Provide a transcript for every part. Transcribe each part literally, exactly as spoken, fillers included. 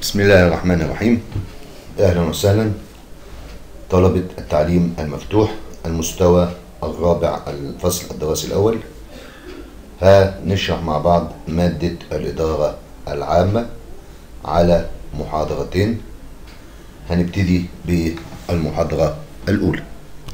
بسم الله الرحمن الرحيم. أهلا وسهلا طلبة التعليم المفتوح المستوى الرابع الفصل الدراسي الأول. هنشرح مع بعض مادة الإدارة العامة على محاضرتين. هنبتدي بالمحاضرة الأولى.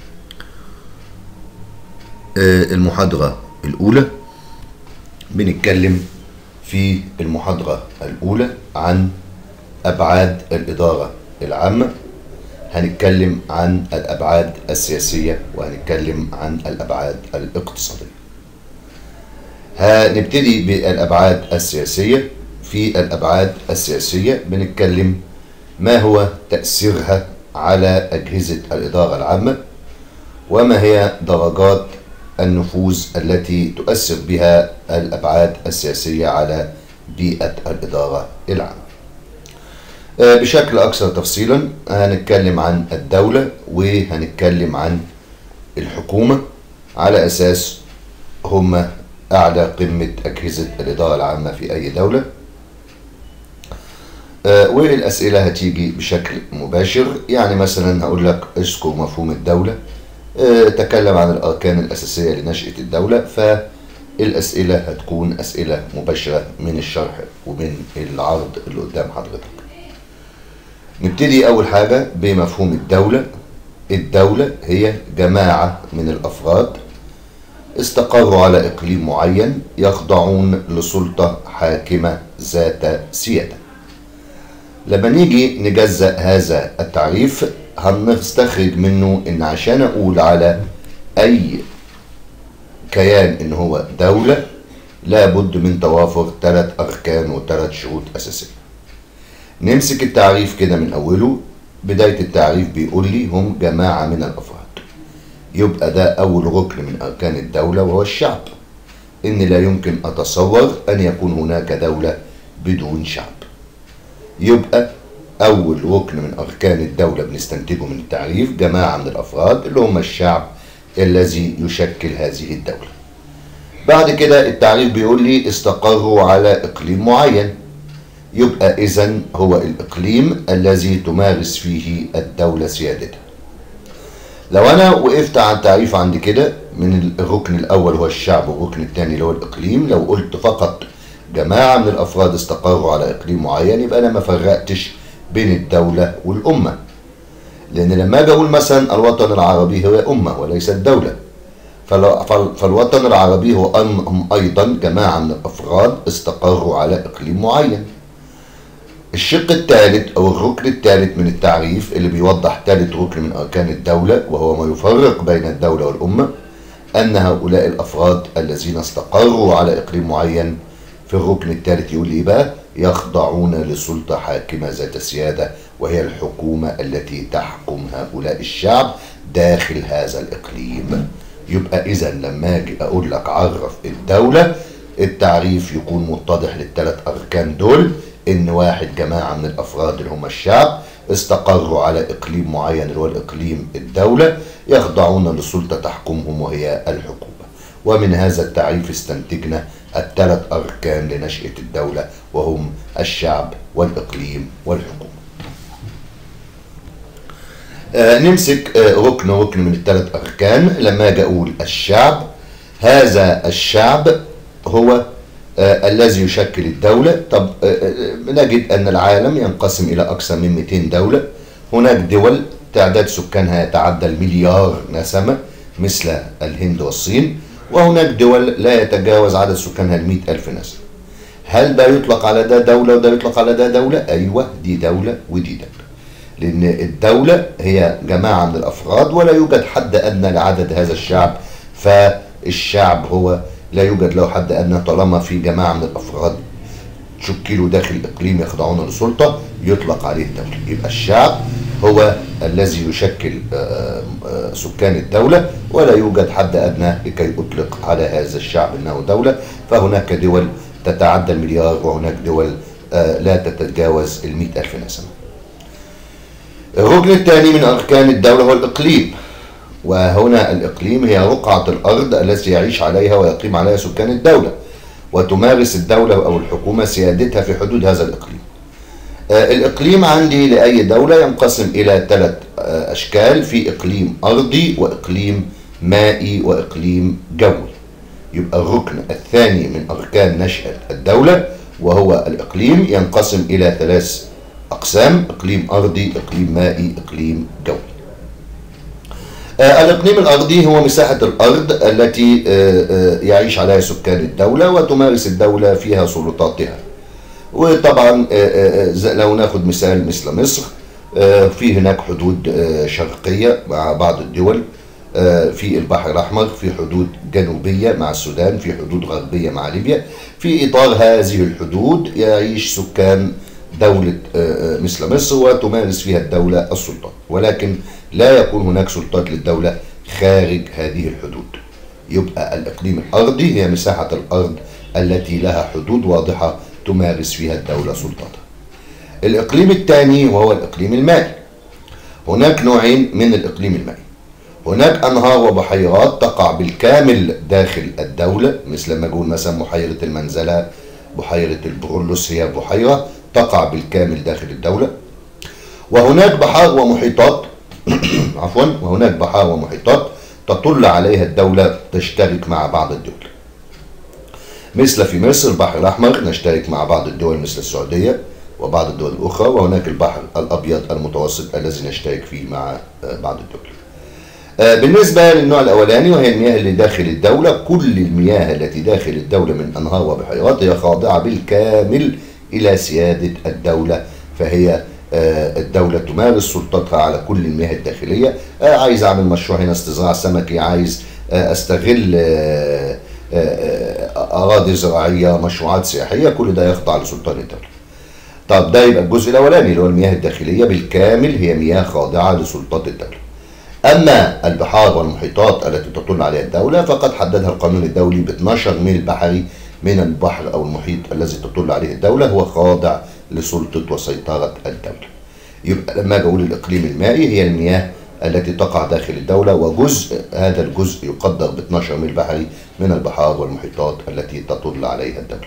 المحاضرة الأولى بنتكلم في المحاضرة الأولى عن أبعاد الإدارة العامة. هنتكلم عن الأبعاد السياسية وهنتكلم عن الأبعاد الاقتصادية. هنبتدي بالأبعاد السياسية. في الأبعاد السياسية بنتكلم ما هو تأثيرها على أجهزة الإدارة العامة، وما هي درجات النفوذ التي تؤثر بها الأبعاد السياسية على بيئة الإدارة العامة. بشكل أكثر تفصيلا هنتكلم عن الدولة وهنتكلم عن الحكومة على أساس هم أعلى قمة أجهزة الإدارة العامة في أي دولة. والأسئلة هتيجي بشكل مباشر، يعني مثلا هقول لك اذكر مفهوم الدولة، تكلم عن الأركان الأساسية لنشأة الدولة. فالأسئلة هتكون أسئلة مباشرة من الشرح ومن العرض اللي قدام حضرتك. نبتدي أول حاجة بمفهوم الدولة. الدولة هي جماعة من الأفراد استقروا على إقليم معين يخضعون لسلطة حاكمة ذات سيادة. لما نيجي نجزأ هذا التعريف هنستخرج منه إن عشان أقول على أي كيان إن هو دولة لابد من توافر ثلاث أركان وثلاث شروط أساسية. نمسك التعريف كده من أوله. بداية التعريف بيقول لي هم جماعة من الأفراد، يبقى ده أول ركن من أركان الدولة وهو الشعب. إن لا يمكن أتصور أن يكون هناك دولة بدون شعب. يبقى أول ركن من أركان الدولة بنستنتجه من التعريف جماعة من الأفراد اللي هم الشعب الذي يشكل هذه الدولة. بعد كده التعريف بيقول لي استقروا على إقليم معين، يبقى إذن هو الإقليم الذي تمارس فيه الدولة سيادتها. لو أنا وقفت على التعريف عند كده من الركن الأول هو الشعب والركن الثاني اللي هو الإقليم، لو قلت فقط جماعة من الأفراد استقروا على إقليم معين يبقى أنا ما فرقتش بين الدولة والأمة. لأن لما أجي أقول مثلا الوطن العربي هو أمة وليست دولة، فالوطن العربي هو هم أيضا جماعة من الأفراد استقروا على إقليم معين. الشق الثالث أو الركن الثالث من التعريف اللي بيوضح ثالث ركن من أركان الدولة وهو ما يفرق بين الدولة والأمة، أن هؤلاء الأفراد الذين استقروا على إقليم معين في الركن الثالث يقول لي بقى يخضعون لسلطة حاكمة ذات سيادة، وهي الحكومة التي تحكم هؤلاء الشعب داخل هذا الإقليم. يبقى إذا لما أجي أقول لك عرف الدولة، التعريف يكون متضح للثلاث أركان دول. إن واحد جماعة من الأفراد اللي هم الشعب استقروا على إقليم معين اللي هو الإقليم الدولة يخضعون لسلطة تحكمهم وهي الحكومة. ومن هذا التعريف استنتجنا الثلاث أركان لنشأة الدولة وهم الشعب والإقليم والحكومة. آه نمسك آه ركن ركن من الثلاث أركان. لما أجي أقول الشعب، هذا الشعب هو آه الذي يشكل الدولة. طب آه نجد أن العالم ينقسم إلى أكثر من مئتين دولة. هناك دول تعداد سكانها يتعدى المليار نسمة مثل الهند والصين، وهناك دول لا يتجاوز عدد سكانها المئة ألف نسمة. هل ده يطلق على ده دولة وده يطلق على ده دولة؟ أيوة، دي دولة ودي دولة. لأن الدولة هي جماعة من الأفراد ولا يوجد حد أدنى لعدد هذا الشعب، فالشعب هو لا يوجد له حد أدنى طالما في جماعة من الأفراد شكلوا داخل إقليم يخضعون لسلطة يطلق عليه دولة. يبقى الشعب هو الذي يشكل سكان الدولة ولا يوجد حد أدنى لكي أطلق على هذا الشعب أنه دولة. فهناك دول تتعدى المليار وهناك دول لا تتجاوز المئة ألف نسمة. الركن الثاني من أركان الدولة هو الإقليم. وهنا الإقليم هي رقعة الأرض التي يعيش عليها ويقيم عليها سكان الدولة، وتمارس الدولة أو الحكومة سيادتها في حدود هذا الإقليم. الإقليم عندي لأي دولة ينقسم إلى ثلاث أشكال، في إقليم أرضي وإقليم مائي وإقليم جوي. يبقى الركن الثاني من أركان نشأة الدولة وهو الإقليم ينقسم إلى ثلاث أقسام: إقليم أرضي، إقليم مائي، إقليم جوي. آه الإقليم الأرضي هو مساحة الأرض التي آه آه يعيش عليها سكان الدولة وتمارس الدولة فيها سلطاتها. وطبعا آه آه لو ناخد مثال مثل مصر، آه في هناك حدود آه شرقية مع بعض الدول، في البحر الأحمر، في حدود جنوبية مع السودان، في حدود غربية مع ليبيا. في إطار هذه الحدود يعيش سكان دولة مثل مصر وتمارس فيها الدولة السلطات، ولكن لا يكون هناك سلطات للدولة خارج هذه الحدود. يبقى الإقليم الأرضي هي مساحة الأرض التي لها حدود واضحة تمارس فيها الدولة سلطاتها. الإقليم الثاني وهو الإقليم المائي. هناك نوعين من الإقليم المائي. هناك أنهار وبحيرات تقع بالكامل داخل الدولة، مثل ما نقول مثلا بحيرة المنزلة، بحيرة البرولوس هي بحيرة تقع بالكامل داخل الدولة. وهناك بحار ومحيطات عفوا وهناك بحار ومحيطات تطل عليها الدولة تشترك مع بعض الدول، مثل في مصر البحر الأحمر نشترك مع بعض الدول مثل السعودية وبعض الدول الأخرى، وهناك البحر الأبيض المتوسط الذي نشترك فيه مع بعض الدول. بالنسبة للنوع الأولاني وهي المياه اللي داخل الدولة، كل المياه التي داخل الدولة من أنهار وبحيرات هي خاضعة بالكامل إلى سيادة الدولة، فهي الدولة تمارس سلطتها على كل المياه الداخلية. عايز أعمل مشروع هنا استزراع سمكي، عايز أستغل أراضي زراعية، مشروعات سياحية، كل ده يخضع لسلطان الدولة. طب ده يبقى الجزء الأولاني اللي هو المياه الداخلية بالكامل هي مياه خاضعة لسلطات الدولة. أما البحار والمحيطات التي تطل عليها الدولة فقد حددها القانون الدولي ب اثناشر ميل بحري من البحر أو المحيط الذي تطل عليه الدولة هو خاضع لسلطة وسيطرة الدولة. يبقى لما أجي أقول الإقليم المائي هي المياه التي تقع داخل الدولة، وجزء هذا الجزء يقدر ب اثناشر ميل بحري من البحار والمحيطات التي تطل عليها الدولة.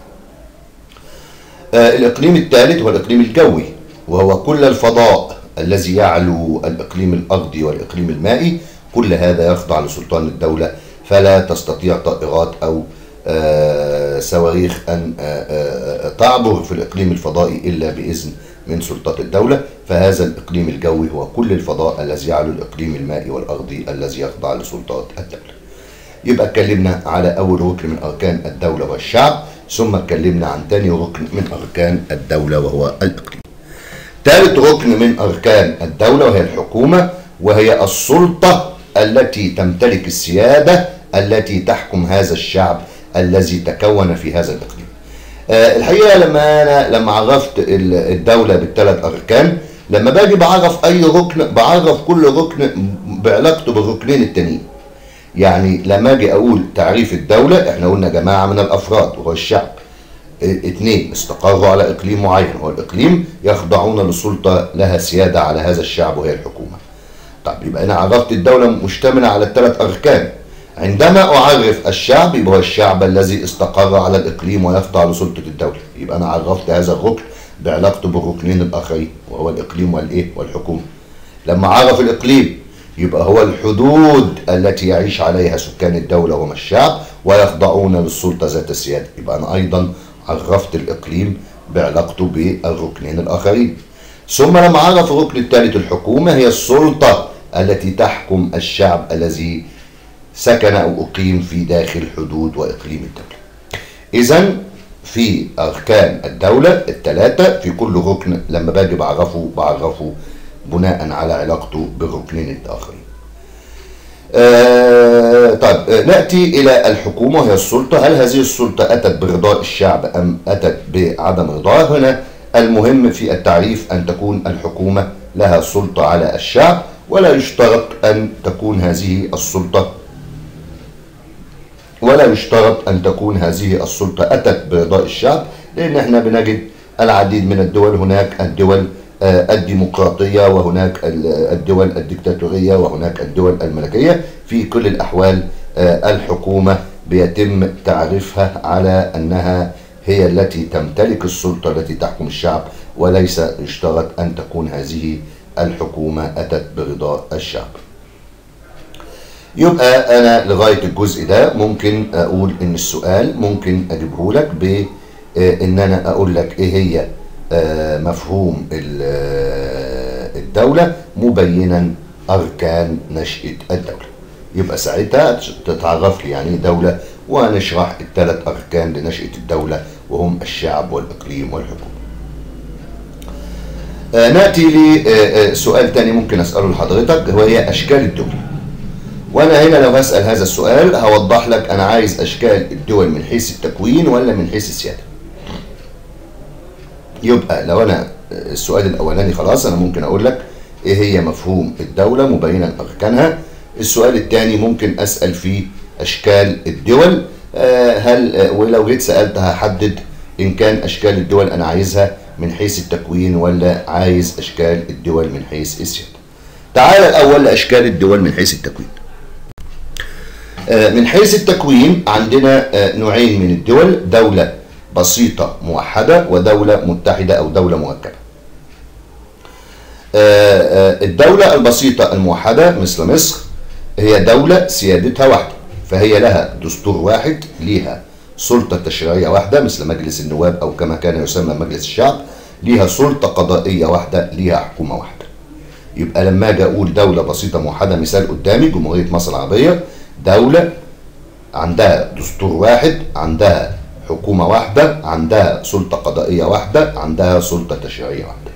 آه الإقليم الثالث هو الإقليم الجوي، وهو كل الفضاء الذي يعلو الإقليم الأرضي والإقليم المائي، كل هذا يخضع لسلطان الدولة، فلا تستطيع طائرات أو آه صواريخ أن آه آه تعبر في الإقليم الفضائي إلا بإذن من سلطات الدولة. فهذا الإقليم الجوي هو كل الفضاء الذي يعلو الإقليم المائي والأرضي الذي يخضع لسلطات الدولة. يبقى اتكلمنا على أول ركن من أركان الدولة والشعب، ثم اتكلمنا عن ثاني ركن من أركان الدولة وهو الإقليم. ثالث ركن من أركان الدولة وهي الحكومة، وهي السلطة التي تمتلك السيادة التي تحكم هذا الشعب الذي تكون في هذا الإقليم. أه الحقيقة لما أنا لما عرفت الدولة بالثلاث أركان، لما باجي بعرف أي ركن بعرف كل ركن بعلاقته بالركنين التانيين. يعني لما أجي أقول تعريف الدولة، إحنا قلنا جماعة من الأفراد وهو الشعب. اثنين استقروا على إقليم معين وهو الإقليم، يخضعون لسلطة لها سيادة على هذا الشعب وهي الحكومة. طب يبقى أنا عرفت الدولة مشتملة على الثلاث أركان. عندما أعرف الشعب يبقى هو الشعب الذي استقر على الإقليم ويخضع لسلطة الدولة، يبقى أنا عرفت هذا الركن بعلاقته بالركنين الآخرين وهو الإقليم والإيه والحكومة. لما عرف الإقليم يبقى هو الحدود التي يعيش عليها سكان الدولة وهم الشعب ويخضعون للسلطة ذات السيادة، يبقى أنا أيضا عرفت الإقليم بعلاقته بالركنين الآخرين. ثم لما عرف الركن الثالث الحكومة هي السلطة التي تحكم الشعب الذي سكن أو أقيم في داخل حدود وإقليم الدولة. إذن في أركان الدولة الثلاثة في كل ركن لما باجي بعرفه بعرفه بناء على علاقته بالركنين الآخرين. آه طيب آه نأتي إلى الحكومة وهي السلطة. هل هذه السلطة أتت برضاء الشعب أم أتت بعدم رضاه؟ هنا المهم في التعريف أن تكون الحكومة لها سلطة على الشعب، ولا يشترط أن تكون هذه السلطة ولا يشترط أن تكون هذه السلطة أتت برضاء الشعب، لأن احنا بنجد العديد من الدول، هناك الدول الديمقراطية وهناك الدول الدكتاتورية وهناك الدول الملكية. في كل الأحوال الحكومة بيتم تعريفها على أنها هي التي تمتلك السلطة التي تحكم الشعب، وليس يشترط أن تكون هذه الحكومة أتت برضا الشعب. يبقى أنا لغاية الجزء ده ممكن أقول إن السؤال ممكن أجيبه لك بإن أنا أقول لك إيه هي مفهوم الدولة مبينا أركان نشأة الدولة. يبقى ساعتها تتعرف لي يعني دولة، ونشرح الثلاث أركان لنشأة الدولة وهم الشعب والإقليم والحكومة. آه نأتي لسؤال تاني ممكن أسأله لحضرتك، وهي أشكال الدول. وأنا هنا لو هسأل هذا السؤال هوضح لك أنا عايز أشكال الدول من حيث التكوين ولا من حيث السيادة. يبقى لو أنا السؤال الأولاني خلاص أنا ممكن أقول لك إيه هي مفهوم الدولة مبينا أركانها. السؤال الثاني ممكن أسأل فيه أشكال الدول، آه هل آه ولو جيت سألت هحدد إن كان أشكال الدول أنا عايزها من حيث التكوين ولا عايز أشكال الدول من حيث السيادة. تعال الأول لأشكال الدول من حيث التكوين. آه من حيث التكوين عندنا آه نوعين من الدول، دولة بسيطة موحدة ودولة متحدة أو دولة مركبة. آه آه الدولة البسيطة الموحدة مثل مصر هي دولة سيادتها واحدة، فهي لها دستور واحد، ليها سلطة تشريعية واحدة مثل مجلس النواب أو كما كان يسمى مجلس الشعب، ليها سلطة قضائية واحدة، ليها حكومة واحدة. يبقى لما أجي أقول دولة بسيطة موحدة، مثال قدامي جمهورية مصر العربية، دولة عندها دستور واحد، عندها حكومة واحدة، عندها سلطة قضائية واحدة، عندها سلطة تشريعية واحدة.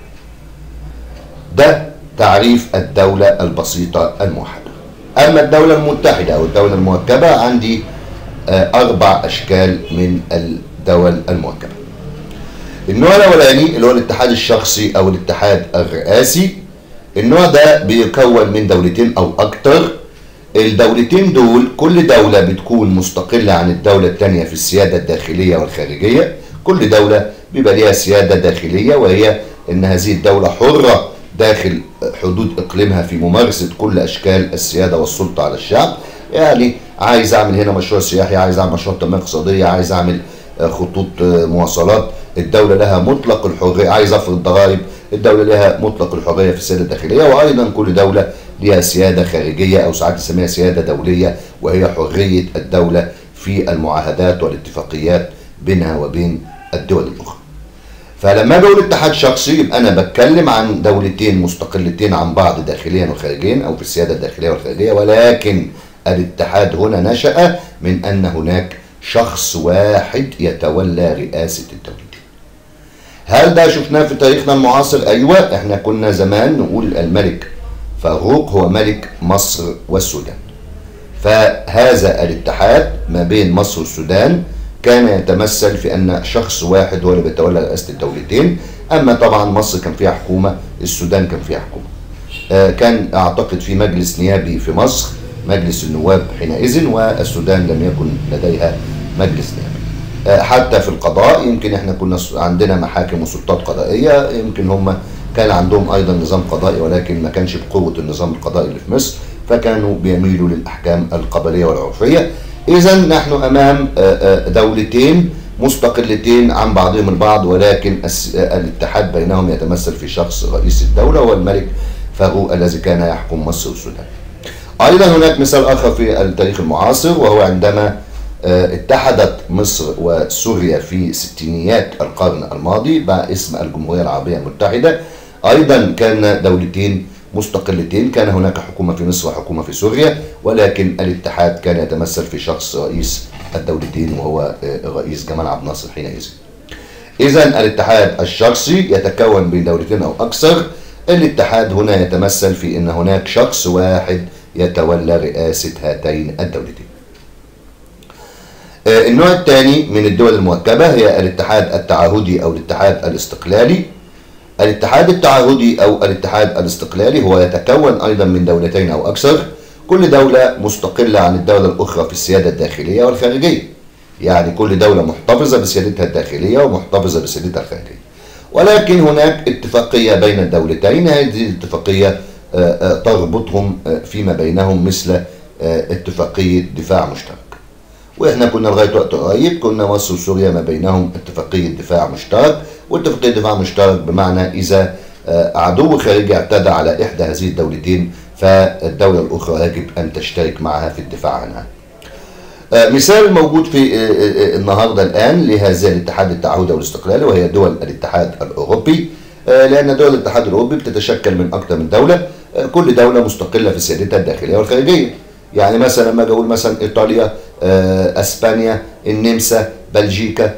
ده تعريف الدولة البسيطة الموحدة. أما الدولة المتحدة أو الدولة المركبة عندي أربع أشكال من الدول المركبة. النوع الأولاني اللي هو الاتحاد الشخصي أو الاتحاد الرئاسي. النوع ده بيكون من دولتين أو أكتر. الدولتين دول كل دولة بتكون مستقلة عن الدولة الثانية في السيادة الداخلية والخارجية. كل دولة بيبقى ليها سيادة داخلية، وهي إن هذه الدولة حرة داخل حدود إقليمها في ممارسة كل أشكال السيادة والسلطة على الشعب. يعني عايز أعمل هنا مشروع سياحي، عايز أعمل مشروع تنمية اقتصادية، عايز أعمل خطوط مواصلات، الدولة لها مطلق الحرية. عايز أفرض ضرائب، الدولة لها مطلق الحرية في السيادة الداخلية. وأيضا كل دولة لها سيادة خارجية أو ساعات نسميها سيادة دولية، وهي حرية الدولة في المعاهدات والاتفاقيات بينها وبين الدول الأخرى. فلما بقول اتحاد شخصي يبقى أنا بتكلم عن دولتين مستقلتين عن بعض داخليا وخارجيا أو في السيادة الداخلية والخارجية، ولكن الاتحاد هنا نشأ من أن هناك شخص واحد يتولى رئاسة الدولتين. هل ده شفناه في تاريخنا المعاصر؟ أيوة، احنا كنا زمان نقول الملك فاروق هو ملك مصر والسودان. فهذا الاتحاد ما بين مصر والسودان كان يتمثل في أن شخص واحد هو اللي بيتولى رئاسة الدولتين. أما طبعا مصر كان فيها حكومة، السودان كان فيها حكومة. آه كان أعتقد في مجلس نيابي في مصر، مجلس النواب حينئذ، والسودان لم يكن لديها مجلس نيابي. آه حتى في القضاء يمكن احنا كنا عندنا محاكم وسلطات قضائية، يمكن هم كان عندهم أيضا نظام قضائي ولكن ما كانش بقوة النظام القضائي اللي في مصر، فكانوا بيميلوا للأحكام القبلية والعرفية. إذا نحن أمام دولتين مستقلتين عن بعضهم البعض، ولكن الاتحاد بينهم يتمثل في شخص رئيس الدولة والملك فاروق الذي كان يحكم مصر والسودان. أيضا هناك مثال آخر في التاريخ المعاصر، وهو عندما اتحدت مصر وسوريا في ستينيات القرن الماضي باسم الجمهورية العربية المتحدة. أيضا كان دولتين مستقلتين، كان هناك حكومة في مصر وحكومة في سوريا، ولكن الاتحاد كان يتمثل في شخص رئيس الدولتين وهو الرئيس جمال عبد الناصر حينئذ. إذا الاتحاد الشخصي يتكون من دولتين أو أكثر. الاتحاد هنا يتمثل في أن هناك شخص واحد يتولى رئاسة هاتين الدولتين. النوع الثاني من الدول المركبة هي الاتحاد التعهدي أو الاتحاد الاستقلالي. الاتحاد التعهدي أو الاتحاد الاستقلالي هو يتكون أيضا من دولتين أو أكثر، كل دولة مستقلة عن الدولة الأخرى في السيادة الداخلية والخارجية. يعني كل دولة محتفظة بسيادتها الداخلية ومحتفظة بسيادتها الخارجية، ولكن هناك اتفاقية بين الدولتين. هذه الاتفاقية تربطهم فيما بينهم مثل اتفاقية دفاع مشترك. واحنا كنا لغايه وقت قريب كنا مصر وسوريا ما بينهم اتفاقيه دفاع مشترك، واتفاقية دفاع مشترك بمعنى إذا عدو خارجي اعتدى على إحدى هذه الدولتين فالدولة الأخرى يجب أن تشترك معها في الدفاع عنها. مثال موجود في النهاردة الآن لهذا الاتحاد التعهدي والاستقلالي وهي دول الاتحاد الأوروبي، لأن دول الاتحاد الأوروبي بتتشكل من أكثر من دولة، كل دولة مستقلة في سيادتها الداخلية والخارجية. يعني مثلا لما أجي أقول مثلا إيطاليا، أسبانيا، النمسا، بلجيكا،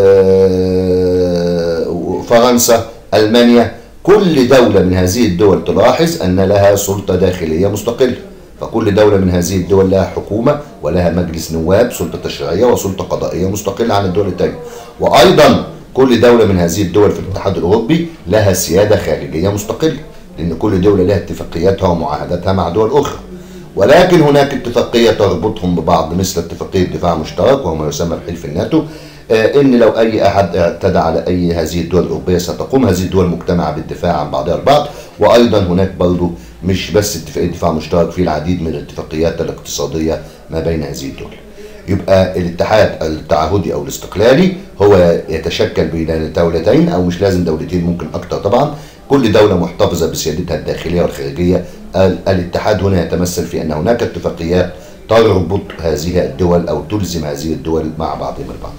فرنسا، ألمانيا، كل دولة من هذه الدول تلاحظ أن لها سلطة داخلية مستقلة، فكل دولة من هذه الدول لها حكومة ولها مجلس نواب، سلطة تشريعية وسلطة قضائية مستقلة عن الدول التانية. وأيضا كل دولة من هذه الدول في الاتحاد الأوروبي لها سيادة خارجية مستقلة، لأن كل دولة لها اتفاقياتها ومعاهداتها مع دول أخرى. ولكن هناك اتفاقية تربطهم ببعض مثل اتفاقية دفاع مشترك وهو ما يسمى بحلف الناتو، ان لو اي احد اعتدى على اي هذه الدول الاوروبيه ستقوم هذه الدول مجتمعه بالدفاع عن بعضها البعض. وايضا هناك برضه مش بس اتفاقيه دفاع مشترك، في العديد من الاتفاقيات الاقتصاديه ما بين هذه الدول. يبقى الاتحاد التعهدي او الاستقلالي هو يتشكل بين دولتين او مش لازم دولتين، ممكن اكتر طبعا، كل دوله محتفظه بسيادتها الداخليه والخارجيه. الاتحاد هنا يتمثل في ان هناك اتفاقيات تربط هذه الدول او تلزم هذه الدول مع بعضهم البعض.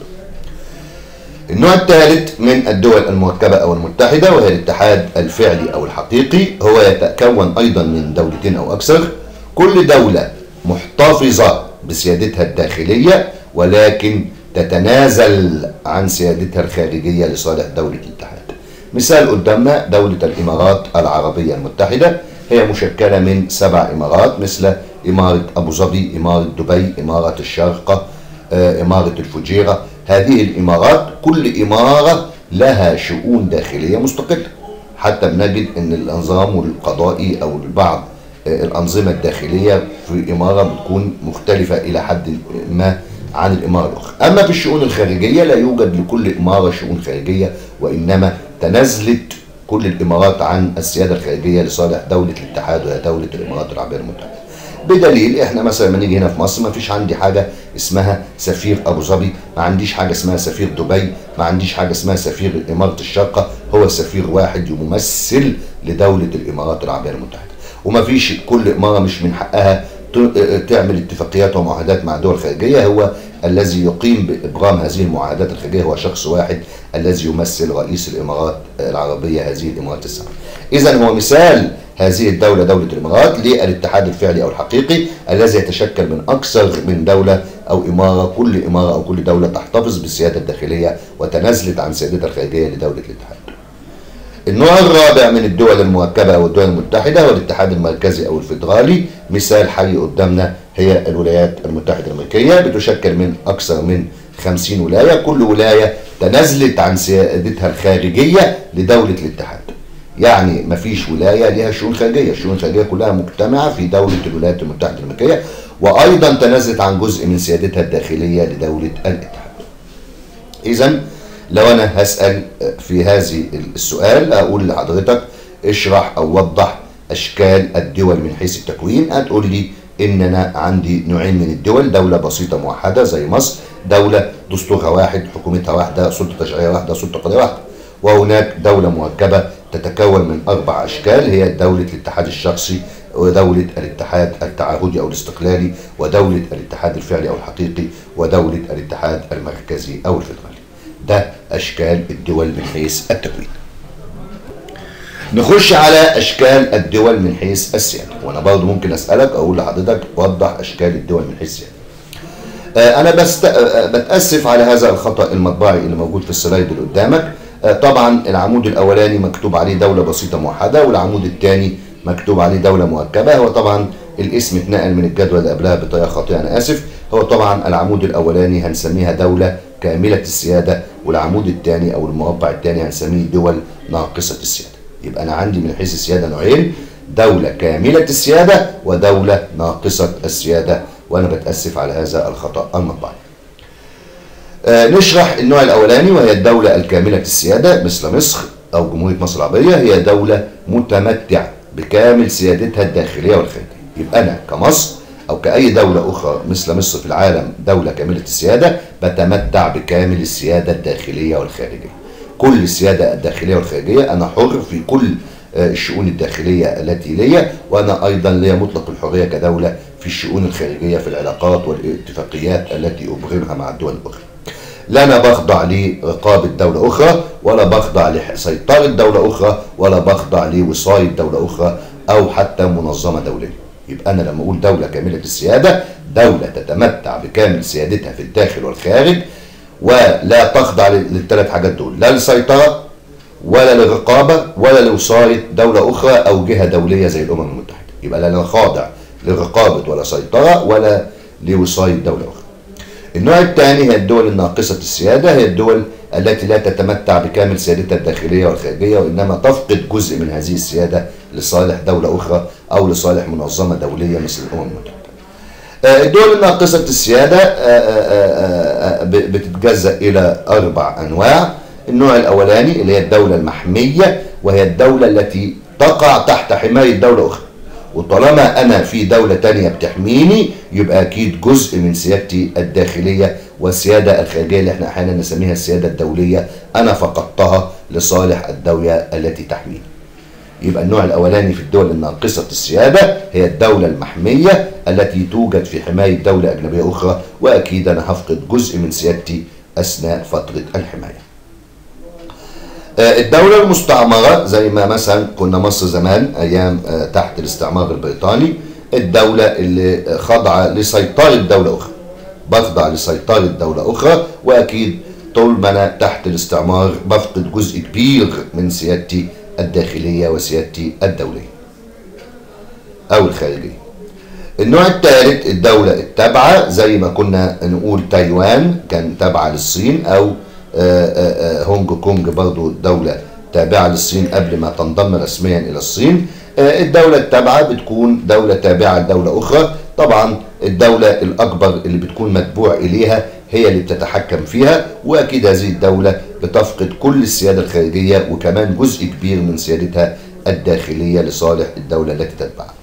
النوع الثالث من الدول المركبة أو المتحدة وهي الاتحاد الفعلي أو الحقيقي، هو يتكون أيضا من دولتين أو أكثر، كل دولة محتفظة بسيادتها الداخلية ولكن تتنازل عن سيادتها الخارجية لصالح دولة الاتحاد. مثال قدامنا دولة الإمارات العربية المتحدة، هي مشكلة من سبع إمارات مثل إمارة أبو ظبي، إمارة دبي، إمارة الشارقة، إمارة الفجيرة. هذه الإمارات كل إمارة لها شؤون داخلية مستقلة، حتى بنجد أن النظام القضائي أو بعض الأنظمة الداخلية في إمارة بتكون مختلفة إلى حد ما عن الإمارة الأخرى. أما في الشؤون الخارجية لا يوجد لكل إمارة شؤون خارجية، وإنما تنازلت كل الإمارات عن السيادة الخارجية لصالح دولة الاتحاد وهي دولة الإمارات العربية المتحدة. بدليل احنا مثلا لما نيجي هنا في مصر ما فيش عندي حاجه اسمها سفير ابو ظبي، ما عنديش حاجه اسمها سفير دبي، ما عنديش حاجه اسمها سفير اماره الشارقه، هو سفير واحد يمثل لدوله الامارات العربيه المتحده. وما فيش كل اماره مش من حقها تعمل اتفاقيات ومعاهدات مع دول خارجيه، هو الذي يقيم بابرام هذه المعاهدات الخارجيه هو شخص واحد الذي يمثل رئيس الامارات العربيه هذه الامارات السبع. اذا هو مثال هذه الدولة دولة الإمارات للاتحاد الفعلي أو الحقيقي الذي يتشكل من أكثر من دولة أو إمارة، كل إمارة أو كل دولة تحتفظ بالسيادة الداخلية وتنازلت عن سيادتها الخارجية لدولة الاتحاد. النوع الرابع من الدول المركبة أو الدول المتحدة هو الاتحاد المركزي أو الفيدرالي. مثال حي قدامنا هي الولايات المتحدة الأمريكية، بتشكل من أكثر من خمسين ولاية، كل ولاية تنازلت عن سيادتها الخارجية لدولة الاتحاد. يعني مفيش ولاية لها شؤون خارجية، الشؤون الخارجية كلها مجتمعة في دولة الولايات المتحدة الأمريكية، وأيضا تنازلت عن جزء من سيادتها الداخلية لدولة الاتحاد. إذا لو أنا هسأل في هذه السؤال أقول لحضرتك اشرح أو وضح أشكال الدول من حيث التكوين، هتقول لي إن أنا عندي نوعين من الدول، دولة بسيطة موحدة زي مصر، دولة دستورها واحد، حكومتها واحدة، سلطة تشريعية واحدة، سلطة قضائية واحدة. وهناك دولة مركبة تتكون من أربع أشكال، هي دولة الاتحاد الشخصي ودولة الاتحاد التعهدي أو الاستقلالي ودولة الاتحاد الفعلي أو الحقيقي ودولة الاتحاد المركزي أو الفيدرالي. ده أشكال الدول من حيث التكوين. نخش على أشكال الدول من حيث السيادة، وأنا برضه ممكن أسألك أقول لحضرتك وضح أشكال الدول من حيث السيادة. أنا بست... بتأسف على هذا الخطأ المطبعي اللي موجود في السلايد اللي قدامك. طبعا العمود الاولاني مكتوب عليه دولة بسيطة موحدة، والعمود الثاني مكتوب عليه دولة مركبة. هو طبعا الاسم اتنقل من الجدول اللي قبلها بطريقة خاطئة، انا اسف. هو طبعا العمود الاولاني هنسميها دولة كاملة السيادة، والعمود الثاني او المربع الثاني هنسميه دول ناقصة السيادة. يبقى انا عندي من حيث السيادة نوعين، دولة كاملة السيادة ودولة ناقصة السيادة، وانا بتأسف على هذا الخطأ المطبعي. آه نشرح النوع الأولاني وهي الدولة الكاملة السيادة مثل مصر أو جمهورية مصر العربية، هي دولة متمتعة بكامل سيادتها الداخلية والخارجية. يبقى أنا كمصر أو كأي دولة أخرى مثل مصر في العالم دولة كاملة السيادة بتمتع بكامل السيادة الداخلية والخارجية. كل السيادة الداخلية والخارجية، أنا حر في كل الشؤون الداخلية التي لي، وأنا أيضا لي مطلق الحرية كدولة في الشؤون الخارجية في العلاقات والاتفاقيات التي أبرمها مع الدول الأخرى. لا أنا بخضع لرقابة دولة أخرى، ولا بخضع لسيطرة دولة أخرى، ولا بخضع لوصاية دولة أخرى أو حتى منظمة دولية. يبقى أنا لما أقول دولة كاملة السيادة، دولة تتمتع بكامل سيادتها في الداخل والخارج، ولا تخضع للثلاث حاجات دول، لا للسيطرة ولا للرقابة ولا لوصاية دولة أخرى أو جهة دولية زي الأمم المتحدة. يبقى لا أنا خاضع لرقابة ولا سيطرة ولا لوصاية دولة أخرى. النوع الثاني هي الدول الناقصة السيادة، هي الدول التي لا تتمتع بكامل سيادتها الداخلية والخارجية، وإنما تفقد جزء من هذه السيادة لصالح دولة أخرى أو لصالح منظمة دولية مثل الأمم المتحدة. الدول الناقصة السيادة بتتجزأ إلى أربع أنواع. النوع الأولاني اللي هي الدولة المحمية، وهي الدولة التي تقع تحت حماية دولة أخرى، وطالما أنا في دولة تانية بتحميني يبقى أكيد جزء من سيادتي الداخلية والسيادة الخارجية اللي احنا أحيانا نسميها السيادة الدولية أنا فقدتها لصالح الدولة التي تحميني. يبقى النوع الأولاني في الدول الناقصة السيادة هي الدولة المحمية التي توجد في حماية دولة أجنبية أخرى، وأكيد أنا هفقد جزء من سيادتي أثناء فترة الحماية. الدولة المستعمرة زي ما مثلا كنا مصر زمان أيام تحت الاستعمار البريطاني، الدولة اللي خاضعة لسيطرة دولة أخرى، بخضع لسيطرة دولة أخرى، وأكيد طول ما أنا تحت الاستعمار بفقد جزء كبير من سيادتي الداخلية وسيادتي الدولية أو الخارجية. النوع الثالث الدولة التابعة، زي ما كنا نقول تايوان كان تابعة للصين، أو هونج كونج برضو دولة تابعة للصين قبل ما تنضم رسميا إلى الصين. الدولة التابعة بتكون دولة تابعة لدولة أخرى، طبعا الدولة الأكبر اللي بتكون متبوع إليها هي اللي بتتحكم فيها، وأكيد هذه الدولة بتفقد كل السيادة الخارجية وكمان جزء كبير من سيادتها الداخلية لصالح الدولة التي تتبعها.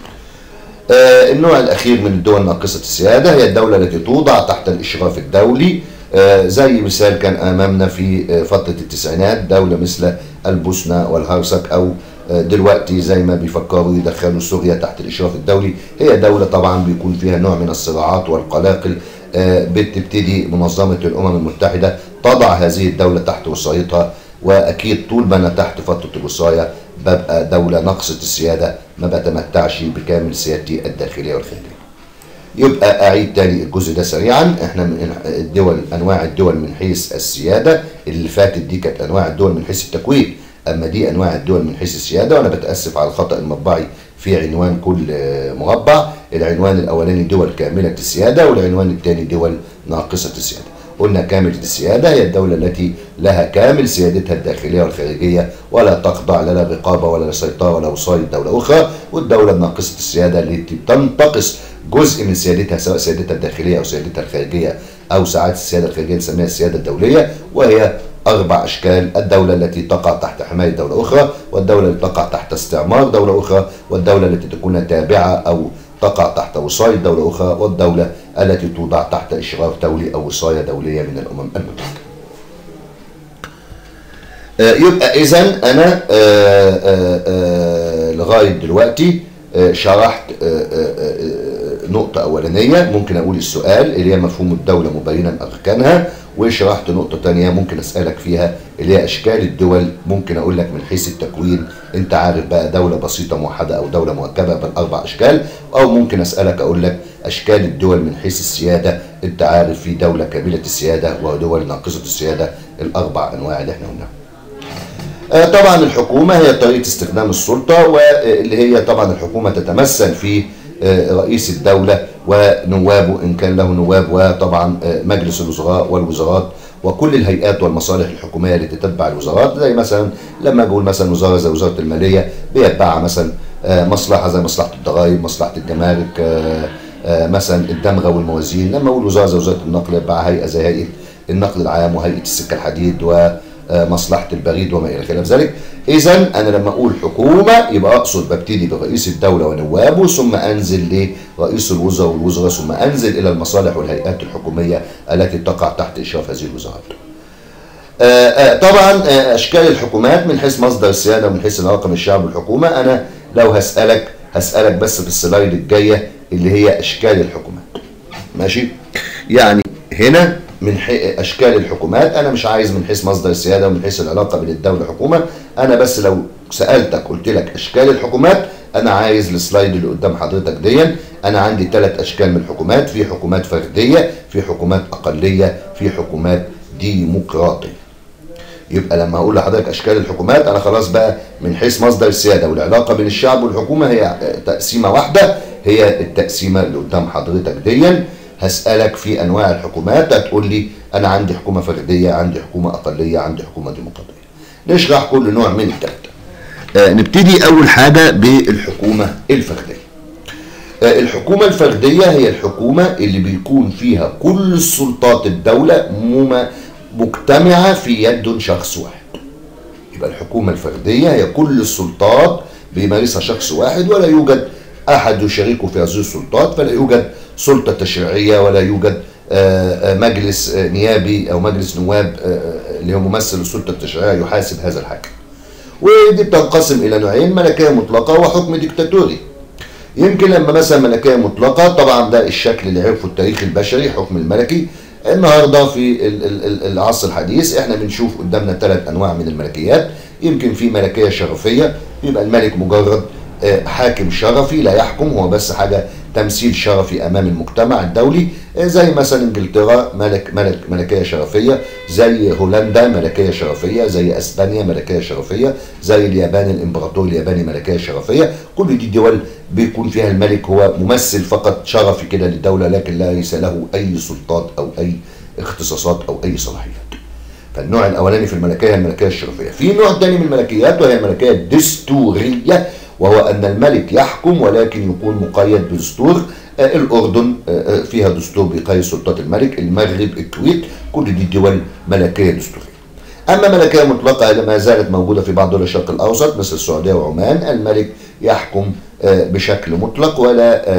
آه النوع الأخير من الدول ناقصة السيادة هي الدولة التي توضع تحت الإشراف الدولي. آه زي مثال كان أمامنا في آه فترة التسعينات دولة مثل البوسنة والهرسك، أو آه دلوقتي زي ما بيفكروا يدخلوا سوريا تحت الإشراف الدولي. هي دولة طبعا بيكون فيها نوع من الصراعات والقلاقل، آه بتبتدي منظمة الأمم المتحدة تضع هذه الدولة تحت وصايتها، وأكيد طول ما أنا تحت فترة الوصاية ببقى دولة ناقصة السيادة، ما بتمتعش بكامل سيادتي الداخلية والخارجية. يبقى أعيد تاني الجزء ده سريعا. احنا من الدول أنواع الدول من حيث السيادة، اللي فاتت دي كانت أنواع الدول من حيث التكوين، أما دي أنواع الدول من حيث السيادة. وأنا بتأسف على الخطأ المطبعي في عنوان كل مربع. العنوان الأولاني دول كاملة السيادة، والعنوان الثاني دول ناقصة السيادة. قلنا كاملة السيادة هي الدولة التي لها كامل سيادتها الداخلية والخارجية، ولا تخضع لا للرقابة ولا للسيطرة ولا وصاية دولة أخرى. والدولة الناقصة السيادة التي تنتقص جزء من سيادتها، سواء سيادتها الداخلية أو سيادتها الخارجية، أو ساعات السيادة الخارجية نسميها السيادة الدولية. وهي أربع أشكال: الدولة التي تقع تحت حماية دولة أخرى، والدولة التي تقع تحت استعمار دولة أخرى، والدولة التي تكون تابعة أو تقع تحت وصاية دولة أخرى، والدولة التي توضع تحت إشراف دولي أو وصاية دولية من الأمم المتحدة. آه يبقى إذن أنا آه آه آه لغاية دلوقتي آه شرحت آه آه نقطة أولانية ممكن أقول السؤال اللي هي مفهوم الدولة مبينا أركانها، وشرحت نقطة تانية ممكن أسألك فيها اللي هي أشكال الدول. ممكن أقول لك من حيث التكوين أنت عارف بقى دولة بسيطة موحدة أو دولة مركبة بالأربع أشكال، أو ممكن أسألك أقول لك أشكال الدول من حيث السيادة. أنت عارف في دولة كاملة السيادة ودول ناقصة السيادة، الأربع أنواع اللي احنا قلناها. آه طبعا الحكومة هي طريقة استخدام السلطة، واللي هي طبعا الحكومة تتمثل في رئيس الدولة ونوابه إن كان له نواب، وطبعا مجلس الوزراء والوزارات وكل الهيئات والمصالح الحكومية التي تتبع الوزارات. زي مثلا لما أقول مثلا وزارة زي وزارة المالية بيتبعها مثلا مصلحة زي مصلحة الضرائب، مصلحة الجمارك، مثلا الدمغة والموازين. لما أقول وزارة زي وزارة النقل يتبعها هيئة زي هيئة النقل العام وهيئة السكة الحديد ومصلحة البريد وما إلى خلاف ذلك. إذن أنا لما أقول حكومة يبقى أقصد ببتدي برئيس الدولة ونوابه، ثم أنزل لرئيس الوزراء والوزراء، ثم أنزل إلى المصالح والهيئات الحكومية التي تقع تحت إشراف هذه الوزارات. آآ آآ طبعا اشكال الحكومات من حيث مصدر السياده ومن حيث العلاقه بين الشعب والحكومه، انا لو هسالك هسالك بس في السلايد الجايه اللي هي اشكال الحكومات. ماشي؟ يعني هنا من اشكال الحكومات انا مش عايز من حيث مصدر السياده ومن حيث العلاقه بين الدوله والحكومه، انا بس لو سالتك قلت لك اشكال الحكومات انا عايز السلايد اللي قدام حضرتك دي. انا عندي ثلاث اشكال من الحكومات، في حكومات فرديه، في حكومات اقليه، في حكومات ديمقراطيه. يبقى لما هقول لحضرتك اشكال الحكومات انا خلاص بقى من حيث مصدر السياده والعلاقه بين الشعب والحكومه هي تقسيمه واحده، هي التقسيمه اللي قدام حضرتك دي. هسالك في انواع الحكومات هتقول لي انا عندي حكومه فرديه، عندي حكومه اقليه، عندي حكومه ديمقراطيه. نشرح كل نوع من الثلاثه. آه نبتدي اول حاجه بالحكومه الفرديه. آه الحكومه الفرديه هي الحكومه اللي بيكون فيها كل سلطات الدوله مجتمعه في يد شخص واحد. يبقى الحكومه الفرديه هي كل السلطات بيمارسها شخص واحد، ولا يوجد احد يشاركه في هذه السلطات، فلا يوجد سلطه تشريعيه ولا يوجد مجلس نيابي او مجلس نواب اللي هو ممثل السلطه التشريعيه يحاسب هذا الحاكم. ودي بتنقسم الى نوعين، ملكيه مطلقه وحكم ديكتاتوري. يمكن لما مثلا ملكيه مطلقه طبعا ده الشكل اللي عرفه التاريخ البشري، حكم الملكي. النهارده في العصر الحديث احنا بنشوف قدامنا ثلاث انواع من الملكيات. يمكن في ملكيه شرفيه، يبقى الملك مجرد حاكم شرفي لا يحكم، هو بس حاجه تمثيل شرفي امام المجتمع الدولي، زي مثلا انجلترا ملك ملك ملكيه شرفيه، زي هولندا ملكيه شرفيه، زي اسبانيا ملكيه شرفيه، زي اليابان الامبراطور الياباني ملكيه شرفيه. كل دي دول بيكون فيها الملك هو ممثل فقط شرفي كده للدوله، لكن ليس له اي سلطات او اي اختصاصات او اي صلاحيات. فالنوع الاولاني في الملكيه هي الملكيه الشرفيه. في نوع ثاني من الملكيات وهي الملكيه الدستوريه، وهو أن الملك يحكم ولكن يكون مقيد بدستور. آه الأردن آه فيها دستور بيقيد سلطات الملك، المغرب، الكويت، كل دي دول ملكية دستورية. أما ملكية مطلقة ما زالت موجودة في بعض دول الشرق الأوسط مثل السعودية وعمان، الملك يحكم آه بشكل مطلق ولا آه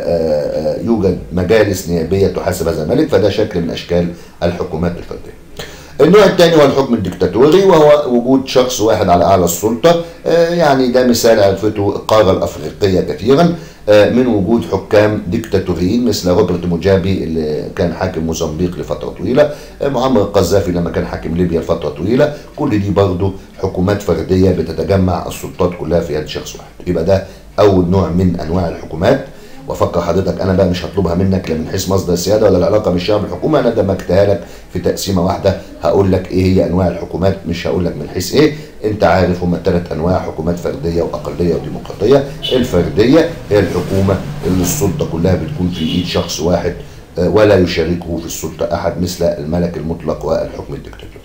آه يوجد مجالس نيابية تحاسب هذا الملك، فده شكل من أشكال الحكومات الفردية. النوع الثاني هو الحكم الدكتاتوري، وهو وجود شخص واحد على اعلى السلطه. يعني ده مثال عرفته القاره الافريقيه كثيرا من وجود حكام ديكتاتوريين مثل روبرت موجابي اللي كان حاكم موزمبيق لفتره طويله، معمر القذافي لما كان حاكم ليبيا لفتره طويله. كل دي برضه حكومات فرديه بتتجمع السلطات كلها في يد شخص واحد. يبقى ده اول نوع من انواع الحكومات. وافكر حضرتك انا بقى مش هطلبها منك لا من حيث مصدر السياده ولا العلاقه بالشعب والحكومه، انا دمجتها لك في تقسيمه واحده. هقول لك ايه هي انواع الحكومات، مش هقول لك من حيث ايه. انت عارف هم ثلاث انواع: حكومات فرديه واقليه وديمقراطيه. الفرديه هي الحكومه اللي السلطه كلها بتكون في ايد شخص واحد ولا يشاركه في السلطه احد مثل الملك المطلق والحكم الدكتاتوري.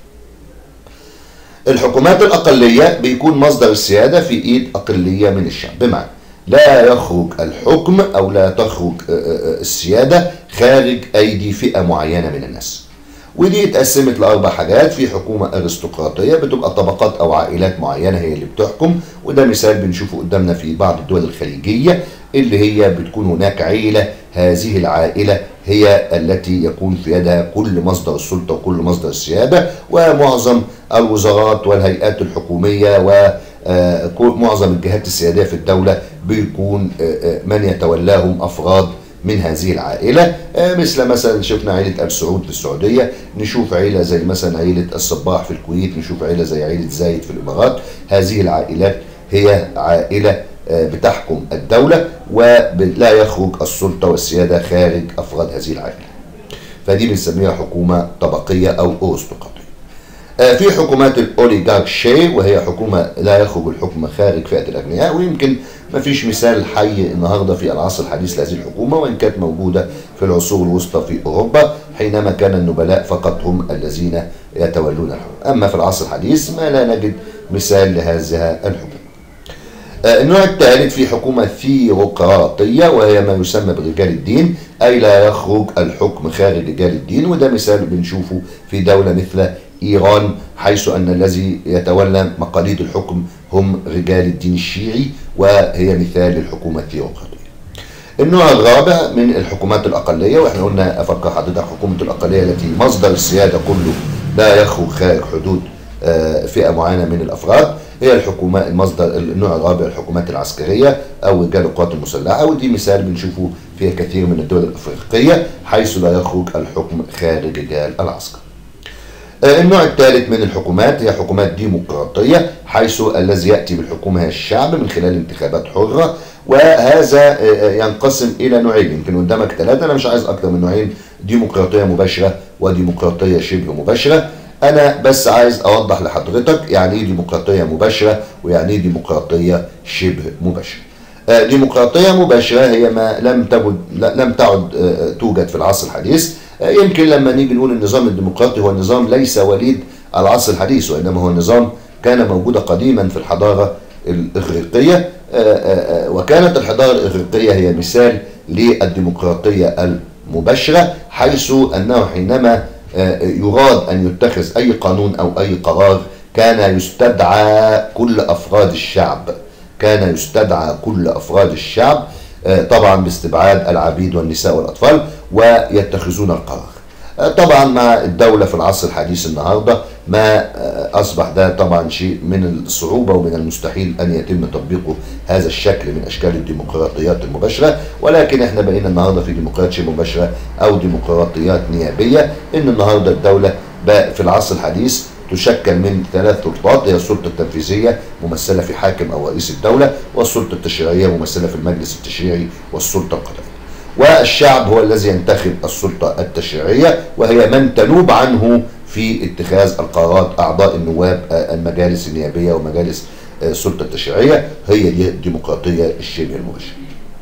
الحكومات الاقليه بيكون مصدر السياده في ايد اقليه من الشعب، بمعنى لا يخرج الحكم أو لا تخرج السيادة خارج أيدي فئة معينة من الناس. ودي اتقسمت لأربع حاجات. في حكومة أرستقراطية بتبقى طبقات أو عائلات معينة هي اللي بتحكم، وده مثال بنشوفه قدامنا في بعض الدول الخليجية اللي هي بتكون هناك عائلة، هذه العائلة هي التي يكون في يدها كل مصدر السلطة وكل مصدر السيادة، ومعظم الوزارات والهيئات الحكومية و معظم الجهات السيادية في الدولة بيكون من يتولاهم أفراد من هذه العائلة، مثل مثلا شفنا عائلة آل سعود في السعودية، نشوف عائلة زي مثلا عائلة الصباح في الكويت، نشوف عائلة زي عائلة زايد في الإمارات. هذه العائلات هي عائلة بتحكم الدولة ولا يخرج السلطة والسيادة خارج أفراد هذه العائلة، فدي بنسميها حكومة طبقية أو أرستقراطية. في حكومات الأوليغارشي وهي حكومة لا يخرج الحكم خارج فئة الأغنياء، ويمكن ما فيش مثال حي النهاردة في العصر الحديث لهذه الحكومة، وإن كانت موجودة في العصور الوسطى في أوروبا حينما كان النبلاء فقط هم الذين يتولون الحكم. أما في العصر الحديث ما لا نجد مثال لهذه الحكومة. النوع الثالث في حكومة ثيوقراطية وهي ما يسمى برجال الدين، أي لا يخرج الحكم خارج رجال الدين، وده مثال بنشوفه في دولة مثل إيران، حيث أن الذي يتولى مقاليد الحكم هم رجال الدين الشيعي، وهي مثال للحكومة الثيوقراطية. النوع الرابع من الحكومات الأقلية، وإحنا قلنا أفكر حضرتك حكومة الأقلية التي مصدر السيادة كله لا يخرج خارج حدود فئة معينة من الأفراد. هي الحكومات المصدر النوع الرابع الحكومات العسكرية أو رجال القوات المسلحة، ودي مثال بنشوفه فيها كثير من الدول الأفريقية حيث لا يخرج الحكم خارج رجال العسكر. النوع الثالث من الحكومات هي حكومات ديمقراطية، حيث الذي يأتي بالحكومة هي الشعب من خلال انتخابات حرة، وهذا ينقسم إلى نوعين، يمكن قدامك ثلاثة، أنا مش عايز أكثر من نوعين، ديمقراطية مباشرة وديمقراطية شبه مباشرة. أنا بس عايز أوضح لحضرتك يعني إيه ديمقراطية مباشرة ويعني إيه ديمقراطية شبه مباشرة. ديمقراطية مباشرة هي ما لم تعد لم تعد توجد في العصر الحديث. يمكن لما نيجي نقول النظام الديمقراطي هو النظام ليس وليد العصر الحديث، وإنما هو النظام كان موجودا قديما في الحضارة الإغريقية، وكانت الحضارة الإغريقية هي مثال للديمقراطية المباشرة، حيث أنه حينما يراد أن يتخذ أي قانون أو أي قرار كان يستدعى كل أفراد الشعب كان يستدعى كل أفراد الشعب طبعا باستبعاد العبيد والنساء والأطفال ويتخذون القرار. طبعا مع الدولة في العصر الحديث النهاردة ما أصبح ده طبعا شيء من الصعوبة ومن المستحيل أن يتم تطبيقه هذا الشكل من أشكال الديمقراطيات المباشرة، ولكن احنا بقينا النهاردة في ديمقراطيات شبه مباشرة أو ديمقراطيات نيابية. إن النهاردة الدولة بقى في العصر الحديث تشكل من ثلاث سلطات، هي السلطة التنفيذية ممثلة في حاكم أو رئيس الدولة، والسلطة التشريعية ممثلة في المجلس التشريعي، والسلطة القضائية. والشعب هو الذي ينتخب السلطة التشريعية، وهي من تنوب عنه في اتخاذ القرارات أعضاء النواب المجالس النيابية ومجالس السلطة التشريعية. هي دي الديمقراطية الشبه المباشرة.